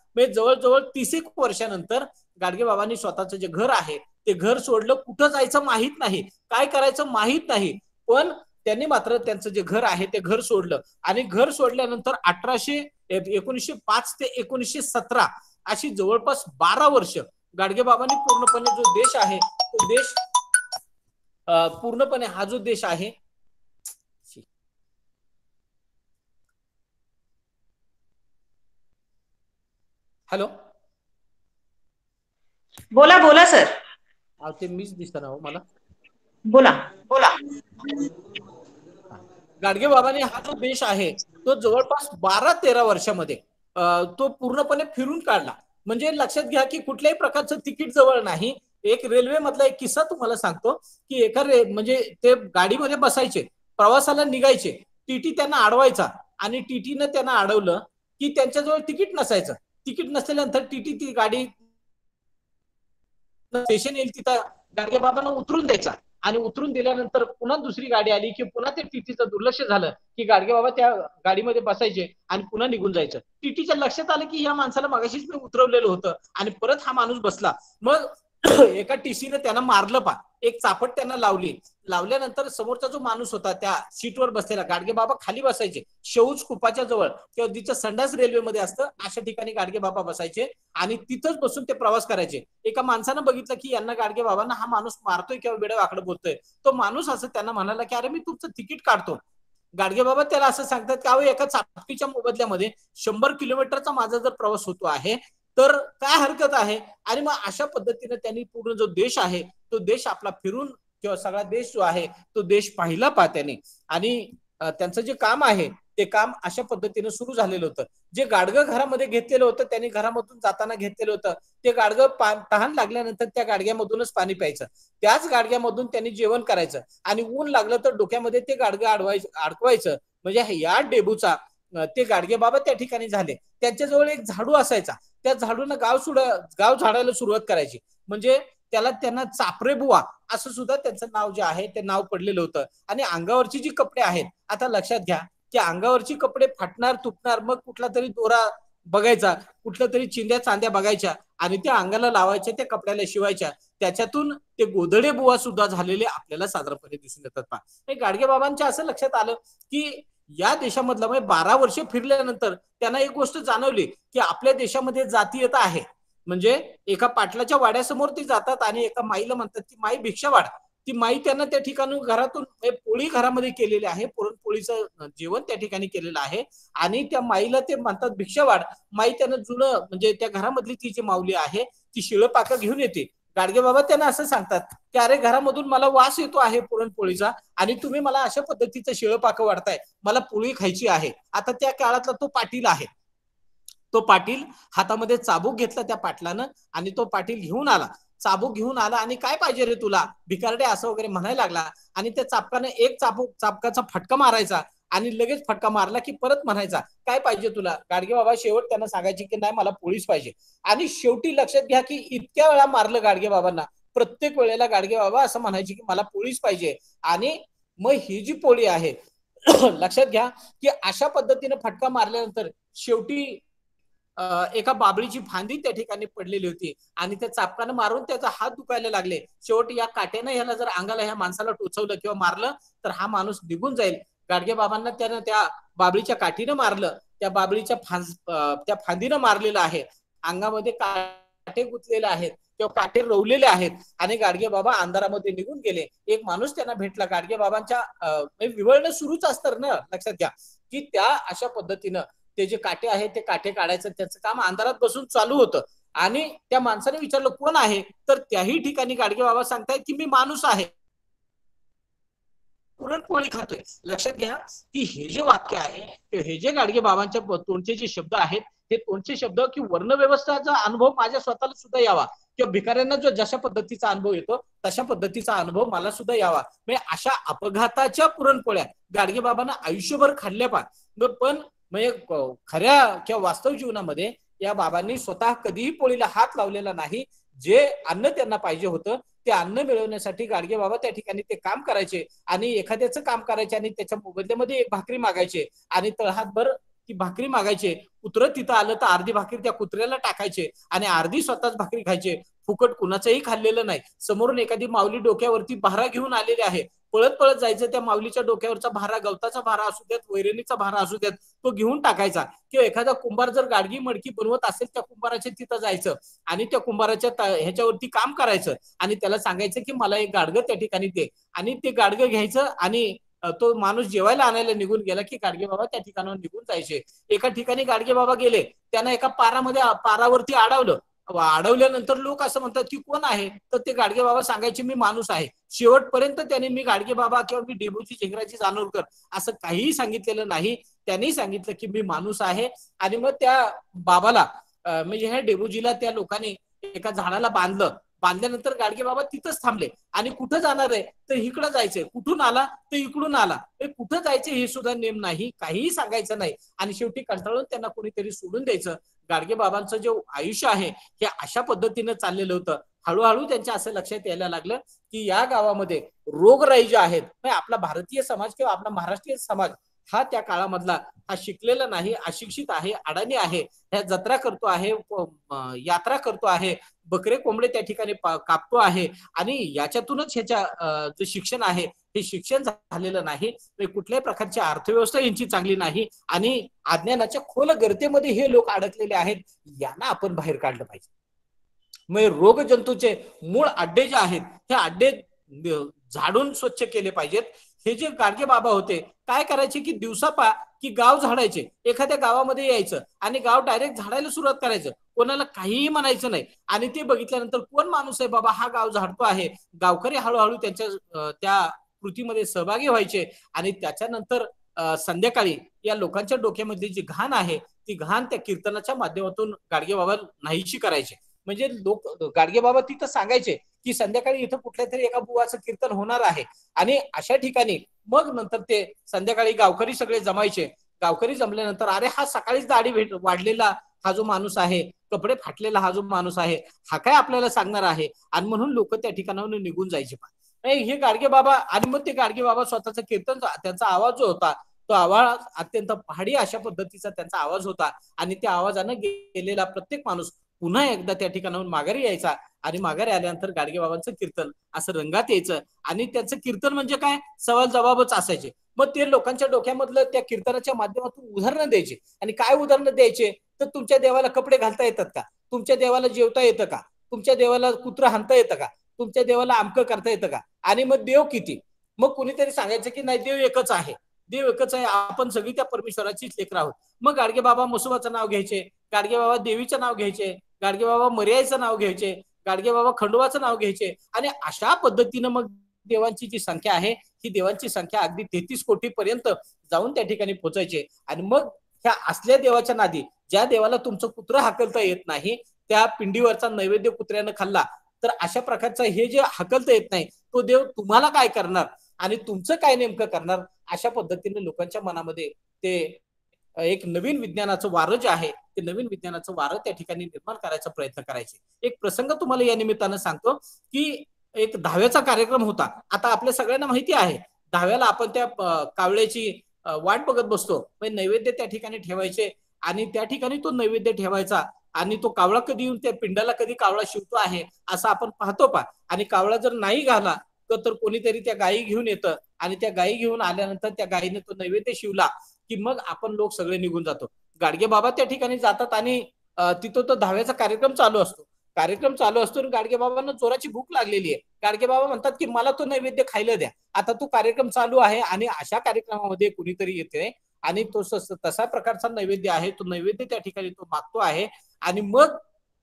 म्हणजे जवळजवळ तीस एक वर्षानंतर गाडगे बाबांनी स्वतःचं जे घर आहे ते घर सोडलं. कुठं जायचं माहित नाही, काय करायचं माहित नाही, पण त्यांनी मात्र त्यांचं जे घर आहे ते घर सोडलं. आणि घर सोडल्यानंतर अठराशे एकोणीसशे पाच ते एकोणीसशे सतरा अशी जवळपास बारा वर्ष गाडगे बाबांनी पूर्णपणे जो देश आहे तो देश पूर्णपणे हा जो देश आहे हॅलो बोला बोला सर. ते मीच दिसतं ना हो मला. बोला बोला. गाडगे बाबांनी हा जो देश आहे तो जवळपास बारा तेरा वर्षामध्ये तो पूर्णपणे फिरून काढला. म्हणजे लक्षात घ्या की कुठल्याही प्रकारचं तिकीट जवळ नाही. एक रेल्वे मधला एक किस्सा तुम्हाला सांगतो की एका रे म्हणजे ते गाडीमध्ये बसायचे, प्रवासाला निघायचे, टीटी त्यांना अडवायचा आणि टीटीनं त्यांना अडवलं की त्यांच्याजवळ तिकीट नसायचं. तिकीट नसल्यानंतर टीटी ती गाडी स्टेशन येईल तिथं गाडगे बाबांना उतरून द्यायचा आणि उतरून दिल्यानंतर पुन्हा दुसरी गाडी आली की पुन्हा ते टीटीचं दुर्लक्ष झालं की गाडगे बाबा त्या गाडीमध्ये बसायचे आणि पुन्हा निघून जायचं. टीटीच्या लक्षात आलं की या माणसाला मगाशीच मी उतरवलेलं होतं आणि परत हा माणूस बसला. मग एका टीसीने त्यांना मारलं, पा एक चापट त्यांना लावली. लावल्यानंतर समोरचा जो माणूस होता त्या सीटवर बसलेला, गाडगे बाबा खाली बसायचे शौच कुपाच्या जवळ किंवा जिचं संडास रेल्वेमध्ये असतं अशा ठिकाणी गाडगे बाबा बसायचे आणि तिथंच बसून ते प्रवास करायचे. एका माणसानं बघितलं की यांना गाडगे बाबांना हा माणूस मारतोय किंवा वेडवाकडं बोलतोय. तो माणूस असं त्यांना म्हणाला की अरे मी तुमचं तिकीट काढतो. गाडगे बाबा त्याला असं सांगतात की अहो एका चापटीच्या मोबदल्यामध्ये शंभर किलोमीटरचा माझा जर प्रवास होतो आहे तर काय हरकत आहे. आणि मग अशा पद्धतीने त्यांनी पूर्ण जो देश आहे तो देश आपला फिरून किंवा सगळा देश जो आहे तो देश पाहिला पा त्याने. आणि त्यांचं जे काम आहे ते काम अशा पद्धतीने सुरू झालेलं होतं. जे गाडगं घरामध्ये घेतलेलं होतं त्यांनी घरामधून जाताना घेतलेलं होतं ते गाडगं तहान लागल्यानंतर त्या गाडग्यामधूनच पाणी प्यायचं, त्याच गाडग्यामधून त्यांनी जेवण करायचं आणि ऊन लागलं तर डोक्यामध्ये ते गाडगं अडवायचं अडकवायचं. म्हणजे या डेबूचा ते गाडगे बाबा त्या ठिकाणी झाले. त्यांच्याजवळ एक झाडू असायचा, त्या झाडून गाव सुड गाव झाडायला सुरुवात करायची. म्हणजे त्याला त्यांना चापरे बुवा असं सुद्धा त्यांचं नाव जे आहे ते नाव पडलेलं होतं. आणि अंगावरची जी कपडे आहेत, आता लक्षात घ्या की अंगावरची कपडे फाटणार तुटणार, मग कुठला तरी दोरा बघायचा, कुठल्या तरी चिंध्या चांद्या बघायच्या आणि त्या अंगाला लावायच्या, त्या कपड्याला शिवायच्या. त्याच्यातून ते गोधडे बुवा सुद्धा झालेले आपल्याला साधारणपणे दिसून येतात. पहा हे गाडगे बाबांच्या असं लक्षात आलं की या देशामधला म्हणजे बारा वर्ष फिरल्यानंतर त्यांना एक गोष्ट जाणवली की आपल्या देशामध्ये जातीयता आहे. म्हणजे एका पाटलाच्या वाड्यासमोर ते जातात आणि एका माईला म्हणतात की माई भिक्षा वाढ. ती माई त्यांना त्या ठिकाणी घरातून पोळी घरामध्ये केलेली आहे, पुरणपोळीचं जेवण त्या ठिकाणी केलेलं आहे आणि त्या माईला ते म्हणतात भिक्षा वाढ. माई त्यांना जुनं म्हणजे त्या घरामधली ती जी माऊली आहे ती शिळं पाकं घेऊन येते. गाडगे बाबा त्यांना असं सांगतात की अरे घरामधून मला वास येतो आहे पुरणपोळीचा आणि तुम्ही मला अशा पद्धतीचं शिळं पाकं वाढताय, मला पोळी खायची आहे. आता त्या काळातला तो पाटील आहे, तो पाटील हातामध्ये चाबूक घेतला त्या पाटलानं आणि तो पाटील घेऊन आला, चाबूक घेऊन आला आणि काय पाहिजे रे तुला भिकारडे असं वगैरे म्हणायला लागला. आणि त्या चापकानं एक चाबूक चाबकाचा फटका मारायचा आणि लगेच फटका मारला की परत म्हणायचा काय पाहिजे तुला. गाडगे बाबा शेवट त्यांना सांगायचे की नाही मला पोळीच पाहिजे. आणि शेवटी लक्षात घ्या की इतक्या वेळा मारलं गाडगे बाबांना, प्रत्येक वेळेला गाडगे बाबा असं म्हणायचे की मला पोळीच पाहिजे. आणि मग ही जी पोळी आहे लक्षात घ्या की अशा पद्धतीने फटका मारल्यानंतर शेवटी एका बाबळीची फांदी त्या ठिकाणी पडलेली होती आणि त्या चापकानं मारून त्याचा हात दुखायला लागले. शेवटी या काट्यानं ह्याला जर अंगाला ह्या माणसाला टोचवलं किंवा मारलं तर हा माणूस निघून जाईल. गाडगे बाबांना त्यानं त्या बाबळीच्या काठीनं मारलं, त्या बाबळीच्या फां त्या फांदीनं मारलेलं आहे. अंगामध्ये काटे गुंतलेले आहेत किंवा काटे रोवलेले आहेत आणि गाडगे बाबा अंधारामध्ये निघून गेले. एक माणूस त्यांना भेटला. गाडगे बाबांच्या विवळणं सुरूच असतं ना, लक्षात घ्या की त्या अशा पद्धतीनं ते जे काटे आहेत ते काटे काढायचं त्याचं काम अंधारात बसून चालू होतं. आणि त्या माणसाने विचारलं कोण आहे, तर त्याही ठिकाणी गाडगे बाबा सांगतायत की मी माणूस आहे, पुरणपोळी खातोय. लक्षात घ्या की हे जे वाक्य आहे, हे जे गाडगे बाबांच्या तोंडचे जे शब्द आहेत ते तोंडचे शब्द की वर्णव्यवस्थेचा अनुभव माझ्या स्वतःला सुद्धा यावा किंवा भिकाऱ्यांना जो जशा पद्धतीचा अनुभव येतो तशा पद्धतीचा अनुभव मला सुद्धा यावा. म्हणजे अशा अपघाताच्या पुरणपोळ्या गाडगे बाबांना आयुष्यभर खाल्ल्या. पण पण म्हणजे खऱ्या किंवा वास्तव जीवनामध्ये या बाबांनी स्वतः कधीही पोळीला हात लावलेला नाही. जे अन्न त्यांना पाहिजे होतं ते अन्न मिळवण्यासाठी गाडगे बाबा त्या ठिकाणी ते काम करायचे आणि एखाद्याचं काम करायचे आणि त्याच्या मोबदल्यामध्ये एक भाकरी मागायचे आणि तळहातभर की भाकरी मागायचे, कुत्रं तिथं आलं तर अर्धी भाकरी त्या कुत्र्याला टाकायचे आणि अर्धी स्वतःच भाकरी खायचे. फुकट कुणाचंही खाल्लेलं नाही. समोरून एखादी माऊली डोक्यावरती भारा घेऊन आलेली आहे, पळत पळत जायचं, त्या माऊलीच्या डोक्यावरचा भारा, गवताचा भारा असू द्यात, वैरणीचा भारा असू द्यात, तो घेऊन टाकायचा. किंवा एखादा कुंभार जर गाडगी मडकी बनवत असेल त्या कुंभाराच्या तिथं जायचं आणि त्या कुंभाराच्या ह्याच्यावरती काम करायचं आणि त्याला सांगायचं की मला एक गाडगं त्या ठिकाणी दे, आणि ते गाडगं घ्यायचं आणि तो माणूस जेवायला आणायला निघून गेला की गाडगे बाबा त्या ठिकाणावर निघून जायचे. एका ठिकाणी गाडगे बाबा गेले, त्यांना एका पारामध्ये पारावरती अडवलं. अडवल्यानंतर लोक असं म्हणतात की कोण आहे, तर ते गाडगे बाबा सांगायचे मी माणूस आहे. शेवटपर्यंत त्यांनी मी गाडगे बाबा किंवा मी डेबूची झिंगराची जानोरकर असं काहीही सांगितलेलं नाही. त्यांनी सांगितलं की मी माणूस आहे. आणि मग त्या बाबाला म्हणजे ह्या डेबूजीला त्या लोकांनी एका झाडाला बांधलं. बांधल्यानंतर गाडगे बाबा तिथंच थांबले आणि कुठं जाणार आहे तर इकडं जायचंय, कुठून आला तर इकडून आला, कुठं जायचं हे सुद्धा नेम नाही, काहीही सांगायचं नाही. आणि शेवटी कंटाळून त्यांना कोणीतरी सोडून द्यायचं. गाडगे बाबांचं जे आयुष्य आहे हे अशा पद्धतीनं चाललेलं होतं. हळूहळू त्यांच्या असं लक्षात यायला लागलं की या गावामध्ये रोगराई जे आहेत, आपला भारतीय समाज किंवा आपला महाराष्ट्रीय समाज हा त्या काळामधला हा शिकलेला नाही, अशिक्षित आहे, अडाणी आहे, ह्या जत्रा करतो आहे, यात्रा करतो आहे, बकरे कोंबडे त्या ठिकाणी कापतो आहे आणि याच्यातूनच ह्याच्या जे शिक्षण आहे हे शिक्षण झालेलं नाही. कुठल्याही प्रकारची अर्थव्यवस्था यांची चांगली नाही आणि अज्ञानाच्या खोल गर्तेमध्ये हे लोक अडकलेले आहेत. यांना आपण बाहेर काढलं पाहिजे. मग रोग जंतूचे मूळ अड्डे जे आहेत हे अड्डे झाडून स्वच्छ केले पाहिजेत. हे जे गाडगे बाबा होते काय करायचे की दिवसा पा की गाव झाडायचे, एखाद्या गावामध्ये यायचं आणि गाव डायरेक्ट झाडायला सुरुवात करायचं, कोणाला काहीही म्हणायचं नाही. आणि ते बघितल्यानंतर कोण माणूस आहे बाबा हा गाव झाडतो आहे, गावकरी हळूहळू त्यांच्या त्या कृतीमध्ये सहभागी व्हायचे. आणि त्याच्यानंतर संध्याकाळी या लोकांच्या डोक्यामधली जी घाण आहे ती घाण त्या कीर्तनाच्या माध्यमातून गाडगे बाबा नाहीशी करायचे. म्हणजे लोक गाडगे बाबा तिथं सांगायचे की संध्याकाळी इथं कुठल्या तरी एका बुवाचं कीर्तन होणार आहे. आणि अशा ठिकाणी मग नंतर ते संध्याकाळी गावकरी सगळे जमायचे. गावकरी जमल्यानंतर अरे हा सकाळीच दाढी भेट वाढलेला हा जो माणूस आहे, कपडे फाटलेला हा जो माणूस आहे, हा काय आपल्याला सांगणार आहे, आणि म्हणून लोक त्या ठिकाणावरून निघून जायचे. हे गाडगे बाबा आणि मग ते गाडगे बाबा स्वतःचा कीर्तन, त्यांचा आवाज जो होता तो आवाज अत्यंत पहाडी अशा पद्धतीचा त्यांचा आवाज होता. आणि त्या आवाजानं गेलेला प्रत्येक माणूस पुन्हा एकदा त्या ठिकाणाहून माघारी यायचा आणि माघारी आल्यानंतर गाडगे बाबांचं कीर्तन असं रंगात यायचं. आणि त्यांचं कीर्तन म्हणजे काय, सवाल जबाबच असायचे. मग ते लोकांच्या डोक्यामधलं त्या कीर्तनाच्या माध्यमातून उदाहरणं द्यायचे. आणि काय उदाहरणं द्यायचे तर तुमच्या देवाला कपडे घालता येतात का, तुमच्या देवाला जेवता येतं का, तुमच्या देवाला कुत्रं हाणता येतं का, तुमच्या देवाला आमकं करता येतं का, आणि मग देव किती. मग कुणीतरी सांगायचं की नाही देव एकच आहे, देव एकच आहे, आपण सगळी त्या परमेश्वराचीच लेकरं आहोत. मग गाडगे बाबा मसोबाचं नाव घ्यायचे, गाडगे बाबा देवीचं नाव घ्यायचे, गाडगे बाबा मर्यायचं नाव घ्यायचे, गाडगे बाबा खंडोबाचं नाव घ्यायचे. आणि अशा पद्धतीनं मग देवांची जी संख्या आहे ही देवांची संख्या अगदी तेहतीस कोटी पर्यंत जाऊन त्या ठिकाणी पोहोचायचे. आणि मग ह्या असल्या देवाच्या नादी, ज्या देवाला तुमचं कुत्रं हाकलता येत नाही, त्या पिंडीवरचा नैवेद्य कुत्र्यानं खाल्ला तर अशा प्रकारचा हे जे हाकलता येत नाही तो देव तुम्हाला काय करणार आणि तुमचं काय नेमकं करणार, अशा पद्धतीने लोकांच्या मनामध्ये ते एक नवीन विज्ञानाचं वारं जे आहे ते नवीन विज्ञानाचं वारं त्या ठिकाणी निर्माण करायचा प्रयत्न करायचे. एक प्रसंग तुम्हाला या निमित्तानं सांगतो की एक दहाव्याचा कार्यक्रम होता. आता आपल्या सगळ्यांना माहिती आहे दहाव्याला आपण त्या कावळ्याची वाट बघत बसतो, नैवेद्य त्या ठिकाणी ठेवायचे आणि त्या ठिकाणी तो नैवेद्य ठेवायचा आणि तो कावळा कधी येऊन त्या पिंडाला कधी कावळा शिवतो आहे असं आपण पाहतो पा. आणि कावळा जर नाही घाला तर कोणीतरी त्या गायी घेऊन येतं आणि त्या गायी घेऊन आल्यानंतर त्या गायीने तो नैवेद्य शिवला की मग आपण लोक सगळे निघून जातो. गाडगे बाबा त्या ठिकाणी जातात आणि तिथं तो दहाव्याचा कार्यक्रम चालू असतो. कार्यक्रम चालू असतो आणि गाडगे बाबांना जोराची भूक लागलेली आहे. गाडगे बाबा म्हणतात की मला तो नैवेद्य खायला द्या. आता तो कार्यक्रम चालू आहे आणि अशा कार्यक्रमामध्ये कुणीतरी येते आणि तो तसा प्रकारचा नैवेद्य आहे, तो नैवेद्य त्या ठिकाणी तो मागतो आहे. आणि मग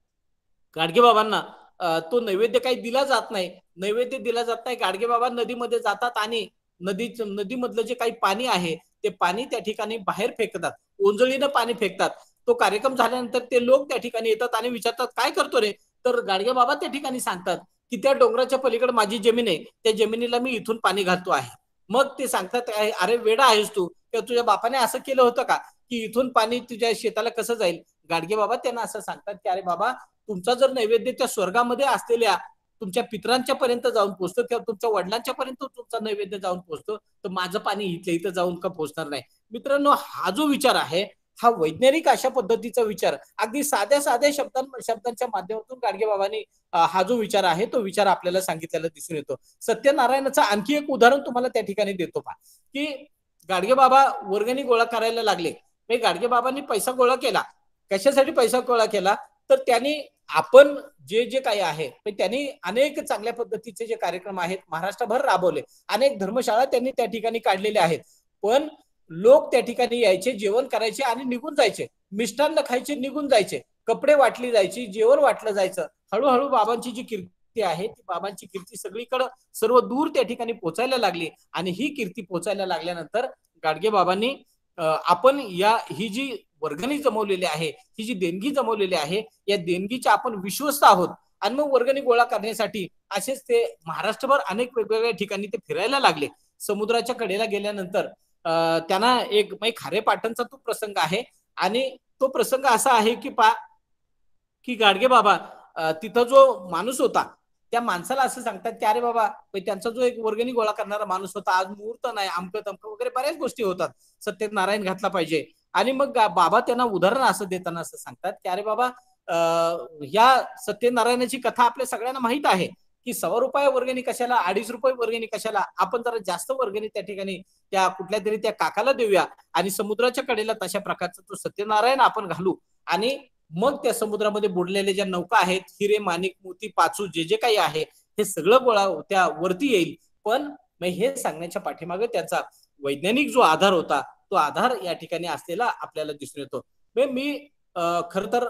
गाडगे बाबांना तो नैवेद्य काही दिला जात नाही. नैवेद्य दिला जात नाही. गाडगे बाबा नदीमध्ये जातात आणि नदी नदीमधलं जे काही पाणी आहे ते पाणी त्या ठिकाणी बाहेर फेकतात, ओंजळीनं पाणी फेकतात. तो कार्यक्रम झाल्यानंतर ते लोक त्या ठिकाणी येतात आणि विचारतात काय करतो रे, तर गाडगे बाबा त्या ठिकाणी सांगतात की त्या डोंगराच्या पलीकडे माझी जमीन आहे, त्या जमिनीला मी इथून पाणी घालतो आहे. मग ते सांगतात अरे वेडा आहेस तू, किंवा तुझ्या बापाने असं केलं होतं का की इथून पाणी तुझ्या शेताला कसं जाईल. गाडगे बाबा त्यांना असं सांगतात की अरे बाबा तुमचा जर नैवेद्य त्या स्वर्गामध्ये असलेल्या तुमच्या पितरांच्या पर्यंत जाऊन पोहोचतो किंवा तुमच्या वडिलांच्या पर्यंत तुमचा नैवेद्य जाऊन पोहोचतो तर माझं पाणी इथल्या इथं जाऊन का पोहोचणार नाही. मित्रांनो, हा जो विचार आहे हा वैज्ञानिक अशा पद्धतीचा विचार अगदी साध्या साध्या शब्दां शब्दांच्या माध्यमातून गाडगेबाबांनी हा जो विचार आहे तो विचार आपल्याला सांगितलेला दिसून येतो. सत्यनारायणाचं आणखी एक उदाहरण तुम्हाला त्या ठिकाणी देतो पहा, की गाडगेबाबा वर्गणी गोळा करायला लागले. गाडगेबाबांनी पैसा गोळा केला. कशासाठी पैसा गोळा केला? तर त्यांनी आपण जे जे काही आहे त्यांनी अनेक चांगल्या पद्धतीचे जे कार्यक्रम आहेत महाराष्ट्रभर राबवले. अनेक धर्मशाळा त्यांनी त्या ठिकाणी काढलेल्या आहेत. पण लोक त्या ठिकाणी यायचे, जेवण करायचे आणि निघून जायचे. मिष्टान्न खायचे, निघून जायचे. कपडे वाटली जायची, जेवण वाटलं जायचं. हळूहळू बाबांची जी कीर्ती आहे ती बाबांची कीर्ती सगळीकडे सर्व दूर त्या ठिकाणी पोचायला लागली. आणि ही कीर्ती पोचायला लागल्यानंतर गाडगेबाबांनी आपण या ही जी वर्गणी जमवलेली आहे, ही जी देणगी जमवलेली आहे, या देणगीच्या आपण विश्वस्त आहोत. आणि मग वर्गणी गोळा करण्यासाठी असेच ते महाराष्ट्रभर अनेक वेगवेगळ्या ठिकाणी ते फिरायला लागले. समुद्राच्या कडेला गेल्यानंतर त्यांना एक खारे पाटणचा तो प्रसंग आहे. आणि तो प्रसंग असा आहे की पा की गाडगेबाबा तिथं जो माणूस होता त्या माणसाला असं सांगतात की अरे बाबा, त्यांचा जो एक वर्गणी गोळा करणारा माणूस होता, आज मुहूर्त नाही, अमकं तमकं वगैरे बऱ्याच गोष्टी होतात, सत्यनारायण घातला पाहिजे. आणि मग बाबा त्यांना उदाहरण असं देताना असं सांगतात की अरे बाबा, या सत्यनारायणाची कथा आपल्या सगळ्यांना माहित आहे की सव्वा रुपये वर्गणी कशाला, अडीच रुपये वर्गणी कशाला, आपण जरा जास्त वर्गणी त्या ठिकाणी त्या कुठल्या तरी त्या काकाला देऊया आणि समुद्राच्या कडेला तशा प्रकारचा तो सत्यनारायण आपण घालू. आणि मग त्या समुद्रामध्ये बुडलेल्या ज्या नौका आहेत, हिरे माणिक मोती पाचू जे जे काही आहे हे सगळं गोळा त्या वरती येईल. पण हे सांगण्याच्या पाठीमागे त्याचा वैज्ञानिक जो आधार होता तो आधार या ठिकाणी असलेला आपल्याला दिसून येतो. मी खर तर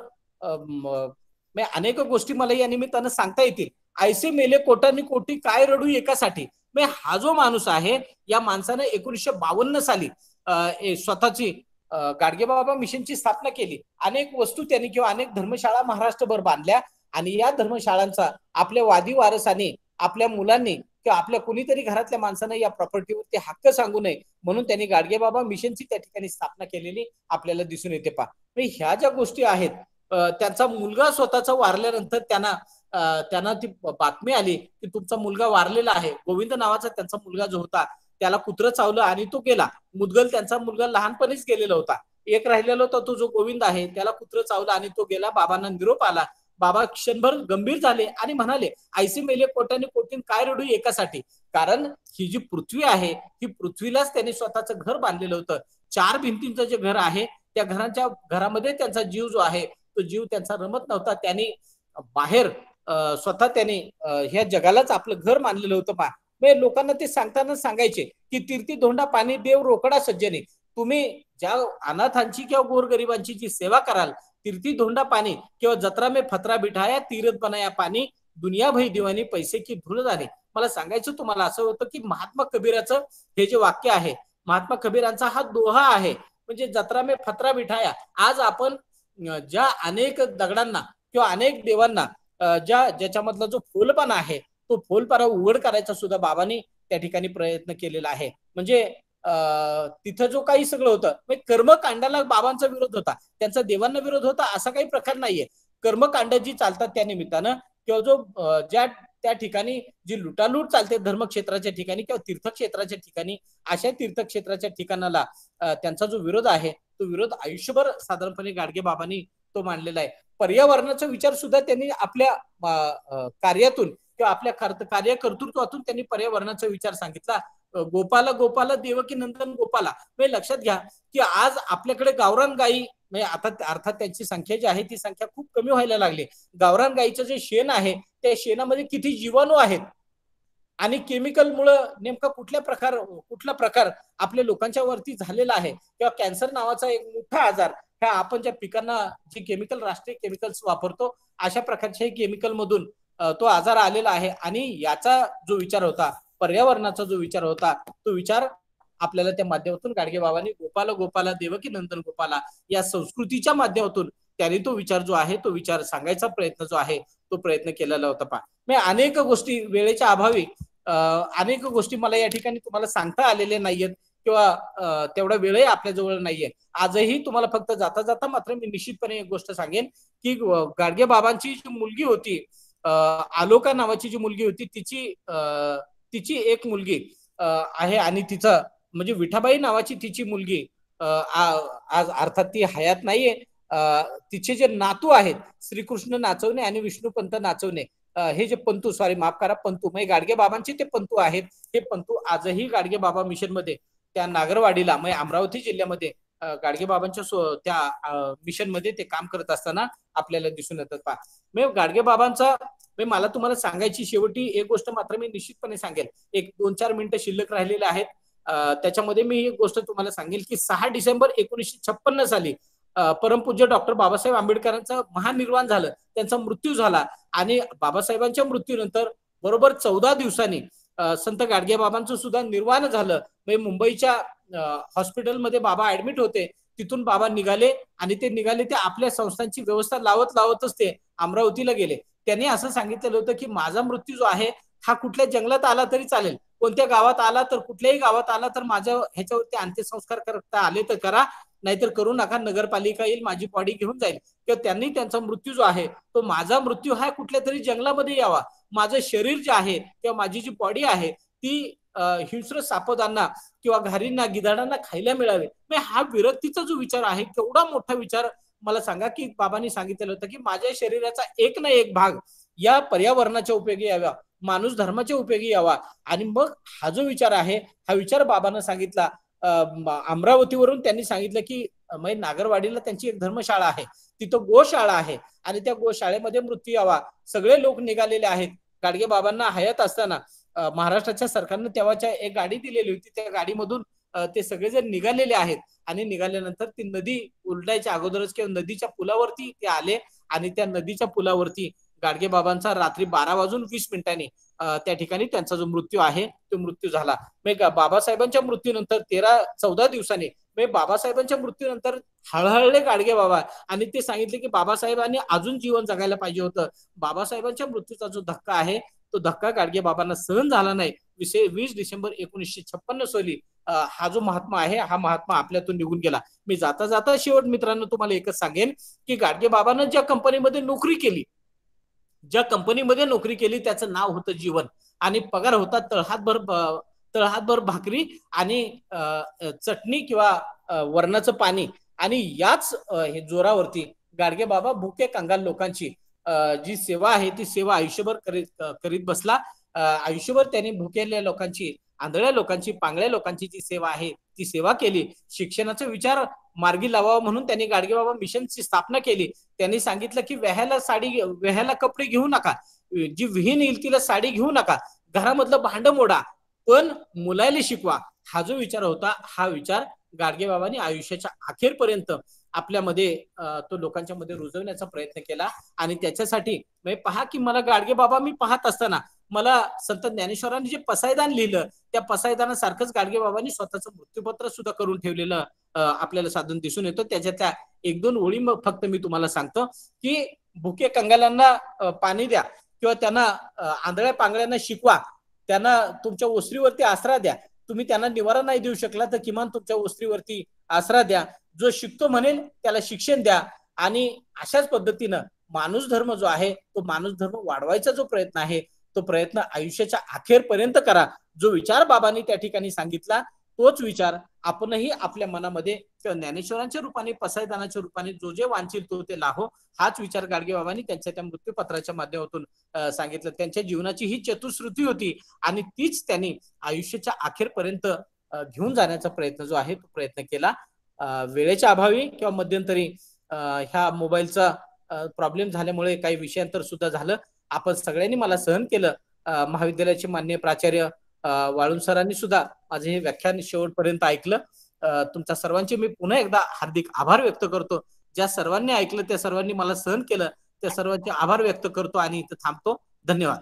अनेक गोष्टी मला या निमित्तानं सांगता येतील. ऐसे मेले कोटानी कोटी काय रडू एकासाठी. हा जो माणूस आहे या माणसाने एकोणीसशे बावन्न साली स्वतःची गाडगेबाबा मिशनची स्थापना केली. अनेक वस्तू त्यांनी किंवा अनेक धर्मशाळा महाराष्ट्रभर बांधल्या. आणि या धर्मशाळांचा आपल्या वादी वारसाने, आपल्या मुलांनी किंवा आपल्या कुणीतरी घरातल्या माणसाने या प्रॉपर्टीवरती हक्क सांगू नये म्हणून त्यांनी गाडगेबाबा मिशनची त्या ठिकाणी स्थापना केलेली आपल्याला दिसून येते. पा ह्या ज्या गोष्टी आहेत, त्यांचा मुलगा स्वतःचा वारल्यानंतर त्यांना त्यांना ती बातमी आली की तुमचा मुलगा वारलेला आहे. गोविंद नावाचा त्यांचा मुलगा जो होता त्याला कुत्रं चावलं आणि तो गेला. मुदगल त्यांचा मुलगा लहानपणीच गेलेला होता. एक राहिलेला होता तो जो गोविंद आहे त्याला कुत्रं चावलं आणि तो गेला. बाबांना निरोप आला. बाबा क्षणभर गंभीर झाले आणि म्हणाले, ऐसे मेले कोटाने कोटीन काय रडू एकासाठी. कारण ही जी पृथ्वी आहे ही पृथ्वीलाच त्यांनी स्वतःचं घर बांधलेलं होतं. चार भिंतींचं जे घर आहे त्या घराच्या घरामध्ये त्यांचा जीव जो आहे तो जीव त्यांचा रमत नव्हता. त्यांनी बाहेर स्वतः त्यांनी ह्या जगालाच आपलं घर मानलेलं होतं. पा लोकांना ते सांगताना सांगायचे की तीर्थी धोंडा पाणी देव रोकडा सज्जने. तुम्ही ज्या अनाथांची किंवा गोरगरिबांची जी सेवा कराल, तीर्थी धोंडा पाणी किंवा जत्रा में फतरा बिठाया तीरथ बनाया पाणी दुनिया भई दिवानी पैसे की धूल झाले. मला सांगायचं तुम्हाला असं होतं की महात्मा कबीराचं हे जे वाक्य आहे, महात्मा कबीरांचा हा दोहा आहे. म्हणजे जत्रा में फतरा बिठाया. आज आपण ज्या अनेक दगडांना किंवा अनेक देवांना ज्या ज्याच्यामधला जो फोलपणा आहे तो फोलपणा उघड करायचा सुद्धा बाबांनी त्या ठिकाणी प्रयत्न केलेला आहे. म्हणजे तिथं जो काही सगळं होतं कर्मकांडाला बाबांचा विरोध होता, त्यांचा देवांना विरोध होता असा काही प्रकार नाहीये. कर्मकांड जी चालतात त्या निमित्तानं किंवा जो ज्या त्या ठिकाणी जी लुटालूट चालते धर्मक्षेत्राच्या ठिकाणी किंवा तीर्थक्षेत्राच्या ठिकाणी, अशा तीर्थक्षेत्राच्या ठिकाणाला त्यांचा जो विरोध आहे तो विरोध आयुष्यभर साधारणपणे गाडगे बाबांनी तो मांडलेला आहे. पर्यावरणाचा विचार सुद्धा त्यांनी आपल्या कार्यातून किंवा आपल्या कार्य कर्तृत्वातून त्यांनी पर्यावरणाचा विचार सांगितला. गोपाला गोपाला देवकी नंदन गोपाला. म्हणजे लक्षात घ्या की आज आपल्याकडे गावरान गाई म्हणजे आता अर्थात त्यांची संख्या जी आहे ती संख्या खूप कमी व्हायला लागली. गावरान गाईचं जे शेण आहे त्या शेणामध्ये किती जीवाणू आहेत आणि केमिकल मुळे नेमका कुठल्या प्रकार कुठला प्रकार आपल्या लोकांच्या वरती झालेला आहे किंवा कॅन्सर नावाचा एक मोठा आजार ह्या आपण ज्या पिकांना जे केमिकल राष्ट्रीय केमिकल्स वापरतो अशा प्रकारच्या केमिकल मधून तो आजार आलेला आहे. आणि याचा जो विचार होता, पर्यावरणाचा जो विचार होता, तो विचार आपल्याला त्या माध्यमातून गाडगे बाबांनी गोपाला गोपाला देवकी नंदन गोपाला या संस्कृतीच्या माध्यमातून त्यांनी तो विचार जो आहे तो विचार सांगायचा प्रयत्न जो आहे तो प्रयत्न केलेला होता. पा म्हणजे अनेक गोष्टी वेळेच्या अभावी अनेक गोष्टी मला या ठिकाणी तुम्हाला सांगता आलेल्या नाहीयेत किंवा तेवढा वेळही आपल्या जवळ नाहीये. आजही तुम्हाला फक्त जाता जाता मात्र मी निश्चितपणे एक गोष्ट सांगेन की गाडगे बाबांची जी मुलगी होती, आलोका नावाची जी मुलगी होती, तिची तिची एक मुलगी आहे आणि तिचा म्हणजे विठाबाई नावाची तिची मुलगी आज अर्थात ती हयात नाहीये. तिचे जे नातू आहेत श्रीकृष्ण नाचवणे आणि विष्णुपंत नाचवणे, हे जे पंतू सॉरी माफ करा पंतू म्हणजे गाडगे बाबांचे ते पंतू आहेत. हे पंतू आजही गाडगे बाबा मिशन मध्ये त्या नागरवाडीला म्हणजे अमरावती जिल्ह्यामध्ये गाडगे बाबांच्या त्या मिशन मध्ये ते काम करत असताना आपल्याला दिसून येतात. पहा म्हणजे गाडगे बाबांचा मला तुम्हाला सांगायची शेवटी एक गोष्ट मात्र मी निश्चितपणे सांगेल. एक दोन चार मिनिटं शिल्लक राहिलेले आहेत. त्याच्यामध्ये मी एक गोष्ट तुम्हाला सांगेल की सहा डिसेंबर एकोणीसशे छप्पन्न साली परमपूज्य डॉक्टर बाबासाहेब आंबेडकरांचं महानिर्वाण झालं, त्यांचा मृत्यू झाला. आणि बाबासाहेबांच्या मृत्यूनंतर बरोबर चौदा दिवसांनी संत गाडगे बाबांचं सुद्धा निर्वाण झालं. म्हणजे मुंबईच्या हॉस्पिटलमध्ये बाबा ऍडमिट होते, तिथून बाबा निघाले आणि ते निघाले ते आपल्या संस्थांची व्यवस्था लावत लावतच ते अमरावतीला गेले. त्यांनी असं सांगितलेलं होतं की माझा मृत्यू जो आहे हा कुठल्या जंगलात आला तरी चालेल, कोणत्या गावात आला तर कुठल्याही गावात आला तर माझ्या ह्याच्यावरती अंत्यसंस्कार करता आले तर करा, नाहीतर करू नका, नगरपालिका येईल माझी बॉडी घेऊन जाईल. किंवा त्यांनी त्यांचा मृत्यू जो आहे तो माझा मृत्यू हा कुठल्या तरी जंगलामध्ये यावा, माझं शरीर जे आहे किंवा माझी जी बॉडी आहे ती हिंस्र सापदांना किंवा घारींना गिधाडांना खायला मिळावे. हा विरक्तीचा जो विचार आहे केवढा मोठा विचार मला सांगा की बाबांनी सांगितलेलं होतं की माझ्या शरीराचा एक ना एक भाग या पर्यावरणाच्या उपयोगी यावा, माणूस धर्माच्या उपयोगी यावा. आणि मग हा जो विचार आहे हा विचार बाबांना सांगितला. अमरावतीवरून त्यांनी सांगितलं की नागरवाडीला त्यांची एक धर्मशाळा आहे, तिथं गोशाळा आहे आणि त्या गोशाळेमध्ये मृत्यू यावा. सगळे लोक निघालेले आहेत. गाडगे बाबांना हयात असताना महाराष्ट्राच्या सरकारनं तेव्हाच्या एक गाडी दिलेली होती, त्या गाडीमधून ते सगळेजण निघालेले आहेत. आणि निघाल्यानंतर ती नदी उलटायच्या अगोदरच किंवा नदीच्या पुलावरती ते आले आणि त्या नदीच्या पुलावरती गाडगे बाबांचा रात्री बारा वाजून वीस मिनिटांनी त्या ठिकाणी त्यांचा जो मृत्यू आहे तो मृत्यू झाला. बाबासाहेबांच्या मृत्यूनंतर तेरा चौदा दिवसांनी बाबासाहेबांच्या मृत्यूनंतर हळहळले गाडगे बाबा आणि ते सांगितले की बाबासाहेबांनी अजून जीवन जगायला पाहिजे होतं. बाबासाहेबांच्या मृत्यूचा जो धक्का आहे तो धक्का गाडगे बाबांना सहन झाला नाही. वीस डिसेंबर एकोणीसशे छप्पन्न साली हा जो महात्मा आहे हा महात्मा आपल्यातून निघून गेला. मी जाता जाता शेवट मित्रांनो तुम्हाला एकच सांगेन की गाडगे बाबांना ज्या कंपनीमध्ये नोकरी केली ज्या कंपनीमध्ये नोकरी केली त्याचं नाव होतं जीवन आणि पगार होता तळहातभर तळहातभर भाकरी आणि चटणी किंवा वरणाचं पाणी. आणि याच जोरावरती गाडगे बाबा भुके कंगाल लोकांची जी सेवा आहे ती सेवा आयुष्यभर करीत करीत बसला. आयुष्यभर त्यांनी भुकेल्या लोकांची, आंधळ्या लोकांची, पांगळ्या लोकांची जी सेवा आहे ती सेवा केली. शिक्षणाचा विचार मार्गी लावावा म्हणून त्यांनी गाडगे बाबा मिशनची स्थापना केली. त्यांनी सांगितलं की व्याह्याला साडी व्याह्याला कपडे घेऊ नका, जी विहीन येईल तिला साडी घेऊ नका, घरामधलं भांड मोडा पण मुलायला शिकवा. हा जो विचार होता हा विचार गाडगे बाबांनी आयुष्याच्या अखेरपर्यंत आपल्यामध्ये तो लोकांच्या मध्ये रुजवण्याचा प्रयत्न केला. आणि त्याच्यासाठी पहा की मला गाडगे बाबा मी पाहत असताना मला संत ज्ञानेश्वरांनी जे पसायदान लिहिलं त्या पसायदानासारखंच गाडगे बाबांनी स्वतःचं मृत्यूपत्र सुद्धा करून ठेवलेलं आपल्याला साधून दिसून येतं. त्याच्यातल्या एक दोन ओळी मग फक्त मी तुम्हाला सांगतो की भुके कंगालांना पाणी द्या किंवा त्यांना आंधळ्या पांगळ्यांना शिकवा, त्यांना तुमच्या ओसरीवरती आसरा द्या. तुम्ही त्यांना निवारा नाही देऊ शकला तर किमान तुमच्या ओसरीवरती आसरा द्या. जो शिकतो म्हणेल त्याला शिक्षण द्या. आणि अशाच पद्धतीनं माणूस धर्म जो आहे तो माणूस धर्म वाढवायचा जो प्रयत्न आहे तो प्रयत्न आयुष्याच्या अखेरपर्यंत करा. जो विचार बाबांनी त्या ठिकाणी सांगितला तोच विचार आपणही आपल्या मनामध्ये किंवा ज्ञानेश्वरांच्या रूपाने पसायदानाच्या रूपाने जो जे वांछील तो ते लाहो, हाच विचार गाडगे बाबांनी त्यांच्या त्या मृत्यूपत्राच्या माध्यमातून सांगितलं. त्यांच्या जीवनाची ही चतुश्रुती होती आणि तीच त्यांनी आयुष्याच्या अखेरपर्यंत घेऊन जाण्याचा प्रयत्न जो आहे तो प्रयत्न केला. वेळेच्या अभावी किंवा मध्यंतरी ह्या मोबाईलचा प्रॉब्लेम झाल्यामुळे काही विषयांतर सुद्धा झालं. आपण सगळ्यांनी मला सहन केलं. महाविद्यालयाचे माननीय प्राचार्य वाळुंज सरांनी सुद्धा माझे हे व्याख्यान शेवटपर्यंत ऐकलं. तुमच्या सर्वांचे मी पुन्हा एकदा हार्दिक आभार व्यक्त करतो. ज्या सर्वांनी ऐकलं त्या सर्वांनी मला सहन केलं त्या सर्वांचे आभार व्यक्त करतो आणि इथं थांबतो. धन्यवाद.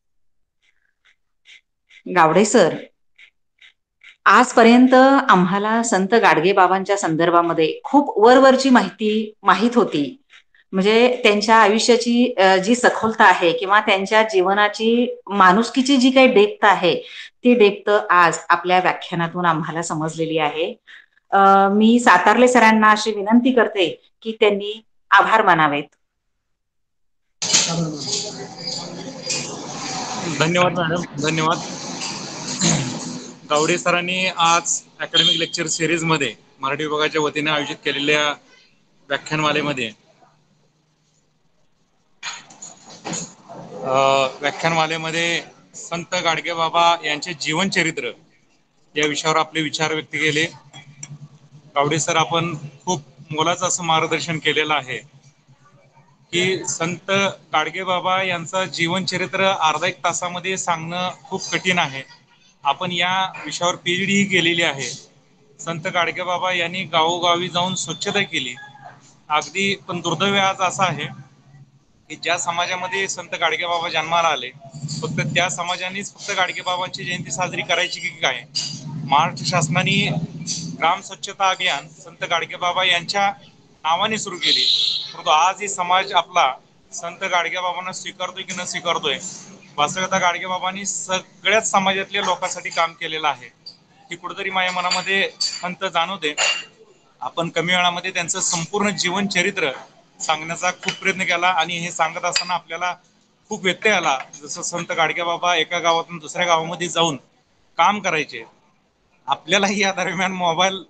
गावडे सर, आजपर्यंत आम्हाला संत गाडगे बाबांच्या संदर्भामध्ये खूप वरवरची माहिती माहित होती. म्हणजे त्यांच्या आयुष्याची जी सखोलता आहे किंवा त्यांच्या जीवनाची माणुसकीची जी काही डेप्थ आहे ती डेप्थ आज आपल्या व्याख्यानातून आम्हाला समजलेली आहे. मी सातारले सरांना अशी विनंती करते की त्यांनी आभार मानावेत. धन्यवाद मॅडम, धन्यवाद. गावडे सरांनी आज अकॅडमिक लेक्चर सिरीज मध्ये मराठी विभागाच्या वतीने आयोजित केलेल्या व्याख्यानमालेमध्ये व्याख्यानमालेमध्ये संत गाडगेबाबा यांचे जीवनचरित्र या विषयावर आपले विचार व्यक्त केले. गावडे सर, आपण खूप मोलाचं असं मार्गदर्शन केलेलं आहे की संत गाडगेबाबा यांचं जीवनचरित्र अर्धा एक तासामध्ये सांगणं खूप कठीण आहे. आपण या विषयावर पीएचडी ही केलेली आहे. संत गाडगेबाबा यांनी गावोगावी जाऊन स्वच्छता केली. अगदी पण दुर्दैव आज असं आहे की ज्या समाजामध्ये संत गाडगेबाबा जन्माला आले फक्त त्या समाजानेच फक्त गाडगेबाबांची जयंती साजरी करायची की काय? महाराष्ट्र शासनाने ग्राम स्वच्छता अभियान संत गाडगेबाबा यांच्या नावाने सुरू केली, परंतु आज ही समाज आपला संत गाडगेबाबांना स्वीकारतोय की न स्वीकारतोय? वास्तविकता गाडगेबाबांनी सगळ्याच समाजातल्या लोकांसाठी काम केलेलं आहे ही कुठेतरी माझ्या मनामध्ये खंत जाणवते. आपण कमी वेळामध्ये त्यांचं संपूर्ण जीवन चरित्र सांगण्याचा खूप प्रयत्न केला आणि हे सांगत असताना आपल्याला खूप व्यत्यय आला. जसं संत गाडगेबाबा एका गावातून दुसऱ्या गावामध्ये जाऊन काम करायचे, आपल्यालाही या दरम्यान मोबाईल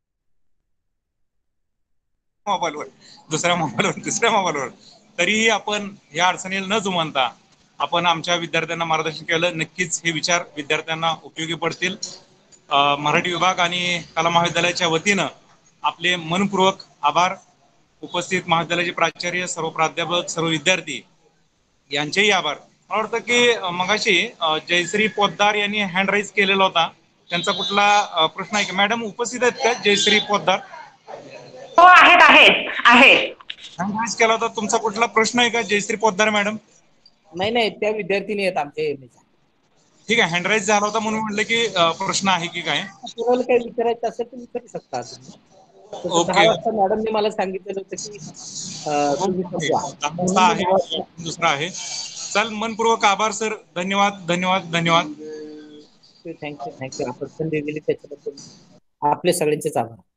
मोबाईलवर दुसऱ्या मोबाईलवर तिसऱ्या मोबाईलवर तरीही आपण या अडचणीला न जुमानता आपण आमच्या विद्यार्थ्यांना मार्गदर्शन केलं. नक्कीच हे विचार विद्यार्थ्यांना उपयोगी पडतील. मराठी विभाग आणि कला महाविद्यालयाच्या वतीनं आपले मनपूर्वक आभार. उपस्थित महाविद्यालयाचे प्राचार्य, सर्व प्राध्यापक, सर्व विद्यार्थी यांचेही आभार. मला वाटतं की मगाशी जयश्री पोद्दार यांनी हँड राईज केलेला होता, त्यांचा कुठला प्रश्न आहे का? मॅडम उपस्थित आहेत का जयश्री पोद्दार? हो, आहेत आहेत आहेत. हँड राईज केला होता, तुमचा कुठला प्रश्न आहे का जयश्री पोद्दार मॅडम? नाही नाही, त्या विद्यार्थिनी आहेत आमचे. ठीक आहे, हँड राईज झाला होता म्हणून म्हटलं की प्रश्न आहे की काय? तुम्हाला काही विचारायचं असेल तर विचारू शकता. दहा वाजता मॅडमने मला सांगितलेलं होतं की दुसरा आहे. चल, मनपूर्वक आभार सर. धन्यवाद धन्यवाद धन्यवाद. Thank you thank you. आपण संधी दिली त्याच्याबद्दल आपले सगळ्यांचेच आभार.